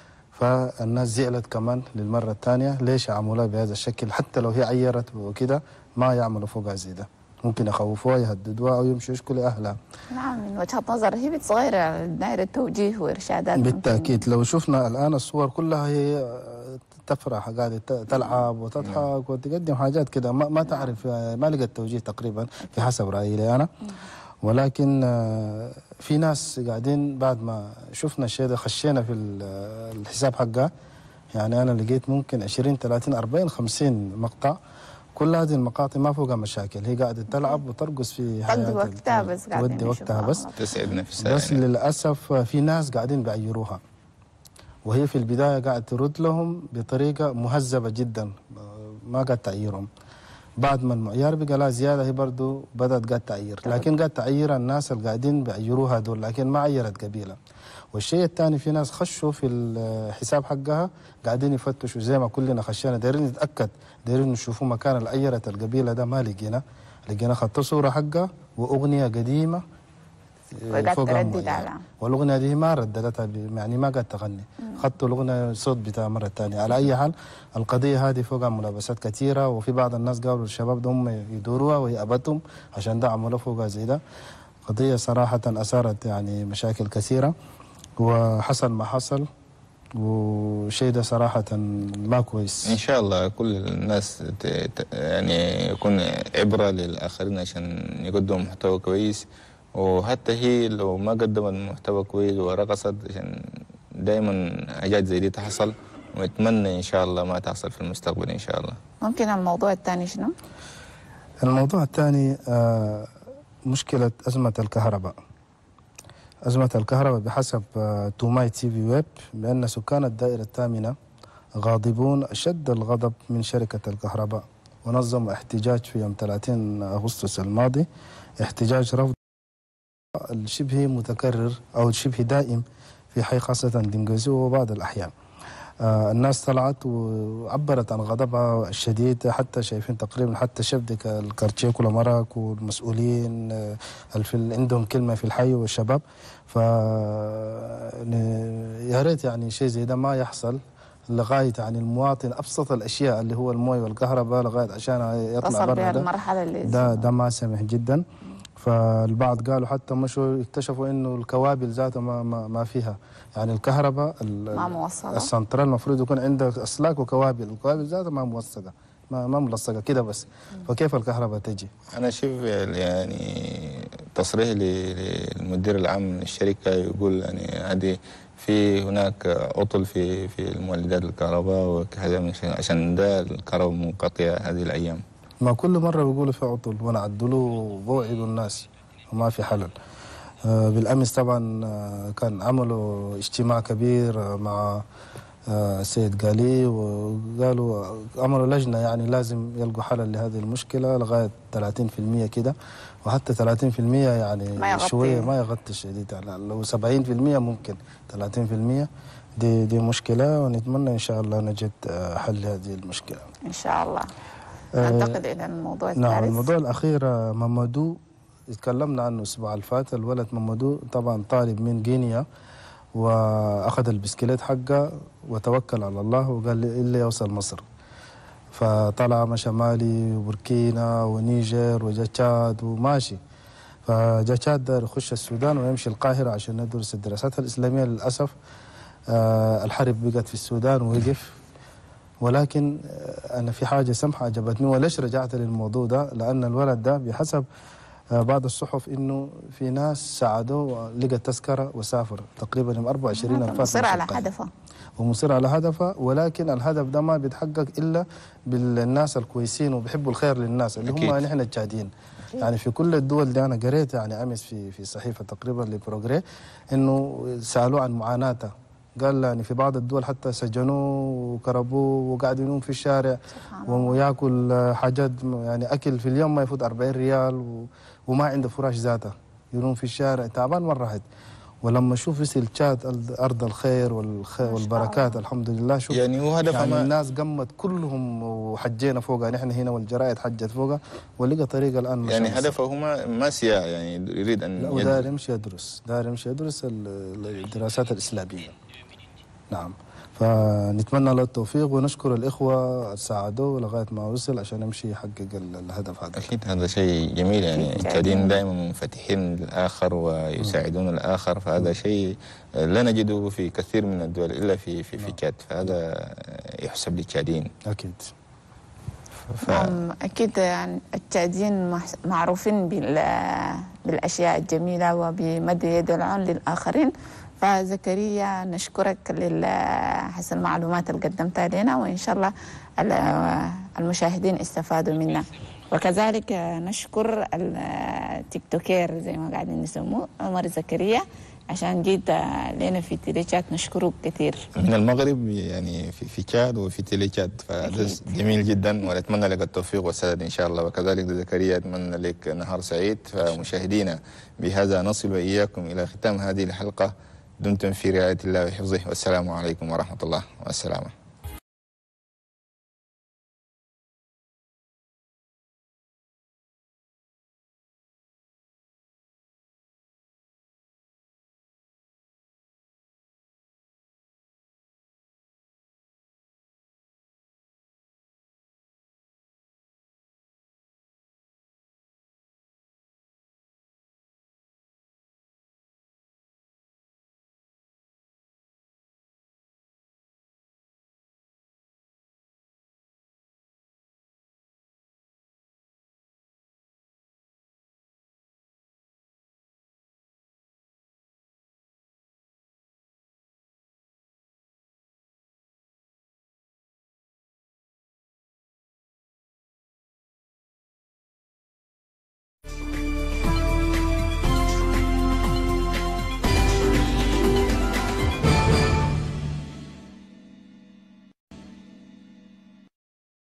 فالناس زعلت كمان للمرة الثانية ليش عملوها بهذا الشكل، حتى لو هي عيرت وكده ما يعملوا فوقها زي ده، ممكن يخوفوها يهددوها أو يمشوا يشكلوا أهلها. نعم من وجهة نظر هي بنت صغيرة دايرة توجيه وإرشادات. بالتأكيد لو شفنا الآن الصور كلها هي تفرح قاعدة تلعب وتضحك وتقدم حاجات كده ما, ما تعرف ما لقت توجيه تقريبا في حسب رأيي لي أنا. ولكن في ناس قاعدين بعد ما شفنا الشيء ده خشينا في الحساب حقها، يعني أنا لقيت ممكن عشرين ثلاثين أربعين خمسين مقطع، كل هذه المقاطع ما فوقها مشاكل، هي قاعدة تلعب وترقص في حياتها تقضي وقتها بس قاعدين تودي وقتها بس تسعد نفسها. بس للأسف في ناس قاعدين بيعيروها وهي في البداية قاعدة ترد لهم بطريقة مهذبة جدا ما قاعد تعيرهم. بعد ما المعيار بقى لها زيادة هي برضو بدأت قاعد تعير، لكن قاعد تعير الناس اللي قاعدين بيعيروها دول، لكن ما عيرت قبيلة. والشيء الثاني في ناس خشوا في الحساب حقها قاعدين يفتشوا زي ما كلنا خشينا دايرين نتأكد، دايرين نشوفوا مكان اللي عيرت القبيلة ده، ما لقينا. لقينا خدت صورة حقها وأغنية قديمة وقاعد تردد على والأغنية دي ما رددتها يعني ما قاعد تغني، خدتوا الأغنية صوت بتاع مرة ثانية. على أي حال القضية هذه فوقها ملابسات كثيرة، وفي بعض الناس قالوا الشباب ده هم يدوروها وهي أبتهم عشان ده عملوا فوقها زي ده. قضية صراحة أثارت يعني مشاكل كثيرة وحصل ما حصل، وشيء ده صراحة ما كويس. إن شاء الله كل الناس يعني يكون عبرة للآخرين عشان يقدموا محتوى كويس، وحتى هي لو ما قدمت محتوى كويس ورقصت عشان دائما حاجات زي دي تحصل، ونتمنى إن شاء الله ما تحصل في المستقبل إن شاء الله. ممكن الموضوع الثاني شنو؟ الموضوع الثاني آه مشكلة أزمة الكهرباء. أزمة الكهرباء بحسب آه توماي تي في ويب بأن سكان الدائرة الثامنة غاضبون أشد الغضب من شركة الكهرباء، ونظموا احتجاج في يوم ثلاثين أغسطس الماضي، احتجاج رفض الشبه متكرر أو الشبه دائم في حي خاصة دنجزو وبعض الأحيان. آه الناس طلعت وعبرت عن غضبها الشديد، حتى شايفين تقريبا حتى شبدك الكارتشيه كل مرك والمسؤولين آه عندهم كلمة في الحي والشباب. ف يا ريت يعني شيء زي ده ما يحصل لغاية يعني المواطن أبسط الأشياء اللي هو المويه والكهرباء لغاية عشان يطلع برا ده, ده ده ما سمح جدا. فالبعض قالوا حتى مشوا اكتشفوا انه الكوابل ذاتها ما, ما, ما فيها يعني الكهرباء ما موصله. السنترال المفروض يكون عندك اسلاك وكوابل، الكوابل ذاتها ما موصله ما ما ملصقه كده بس، فكيف الكهرباء تجي؟ انا شوف يعني تصريح للمدير العام من الشركه يقول يعني هذه في هناك عطل في في المولدات الكهرباء وكذا عشان ده الكهرباء منقطعه هذه الايام. ما كل مرة بيقولوا في عطل ونعدلوا وبوعدوا الناس وما في حلل. آه بالأمس طبعا آه كان عملوا اجتماع كبير مع آه سيد قالي، وقالوا عملوا لجنة يعني لازم يلقوا حل لهذه المشكلة لغاية ثلاثين بالمئة كده، وحتى ثلاثين بالمئة يعني ما شوية ما يغطي الشديد، يعني لو سبعين بالمئة ممكن، ثلاثين بالمئة دي دي مشكلة، ونتمنى إن شاء الله نجد آه حل لهذه المشكلة إن شاء الله. ننتقل إلى الموضوع الثالث. نعم الموضوع الأخير مامادو تكلمنا عنه الأسبوع اللي فات. الولد مامادو طبعا طالب من غينيا، وأخذ البسكليت حقه وتوكل على الله وقال لي إلا يوصل مصر. فطلع مشى مالي وبوركينا ونيجر وجا تشاد وماشي. فجا تشاد دار يخش السودان ويمشي القاهرة عشان ندرس الدراسات الإسلامية. للأسف آه الحرب بقت في السودان ووقف. ولكن أنا في حاجة سمحة عجبتني. وليش رجعت للموضوع ده؟ لأن الولد ده بحسب بعض الصحف إنه في ناس ساعدوه لقى تذكرة وسافر تقريبا يوم أربعة وعشرين ألف. مصر على هدفه ومصر على هدفه. ولكن الهدف ده ما بيتحقق إلا بالناس الكويسين وبيحبوا الخير للناس اللي هم نحن التشاديين. يعني في كل الدول دي أنا قريت يعني أمس في في صحيفة تقريبا لبروغري إنه سألوه عن معاناته. قال يعني في بعض الدول حتى سجنوه وكربوه وقاعد ينوم في الشارع وياكل حاجات يعني اكل في اليوم ما يفوت أربعين ريال وما عنده فراش ذاته، ينوم في الشارع تعبان مره واحد. ولما اشوف يصل تشاد ارض الخير والبركات الحمد لله. شوف يعني هو هدف يعني ما الناس قمت كلهم وحجينا فوقها نحن هنا والجرائد حجت فوقها ولقى طريقه الان. يعني هدفه هو ما سياحه، يعني يريد ان لا داير يمشي يدرس داير يمشي يدرس الدراسات الاسلاميه. نعم. فنتمنى له التوفيق ونشكر الإخوة اللي ساعدوه لغاية ما وصل عشان يمشي يحقق الهدف هذا. أكيد هذا شيء جميل. يعني التشاديين دائما منفتحين للآخر ويساعدون الآخر، فهذا شيء لا نجده في كثير من الدول إلا في في في تشاد، فهذا يحسب للتشاديين. أكيد. ف... أكيد يعني التشاديين معروفين بالأشياء الجميلة وبمد يد العون للآخرين. فزكريا نشكرك لحسن المعلومات اللي قدمتها لنا، وإن شاء الله المشاهدين استفادوا منها. وكذلك نشكر التيك توكير زي ما قاعدين نسموه عمر زكريا عشان جيت لنا في تيليشات، نشكره كثير. من المغرب يعني في في تشاد وفي تيليشات، فهذا جميل جدا ونتمنى لك التوفيق والسداد ان شاء الله. وكذلك زكريا اتمنى لك نهار سعيد. فمشاهدينا بهذا نصل واياكم الى ختام هذه الحلقه. دمتم في رعايه الله وحفظه، والسلام عليكم ورحمه الله والسلامه.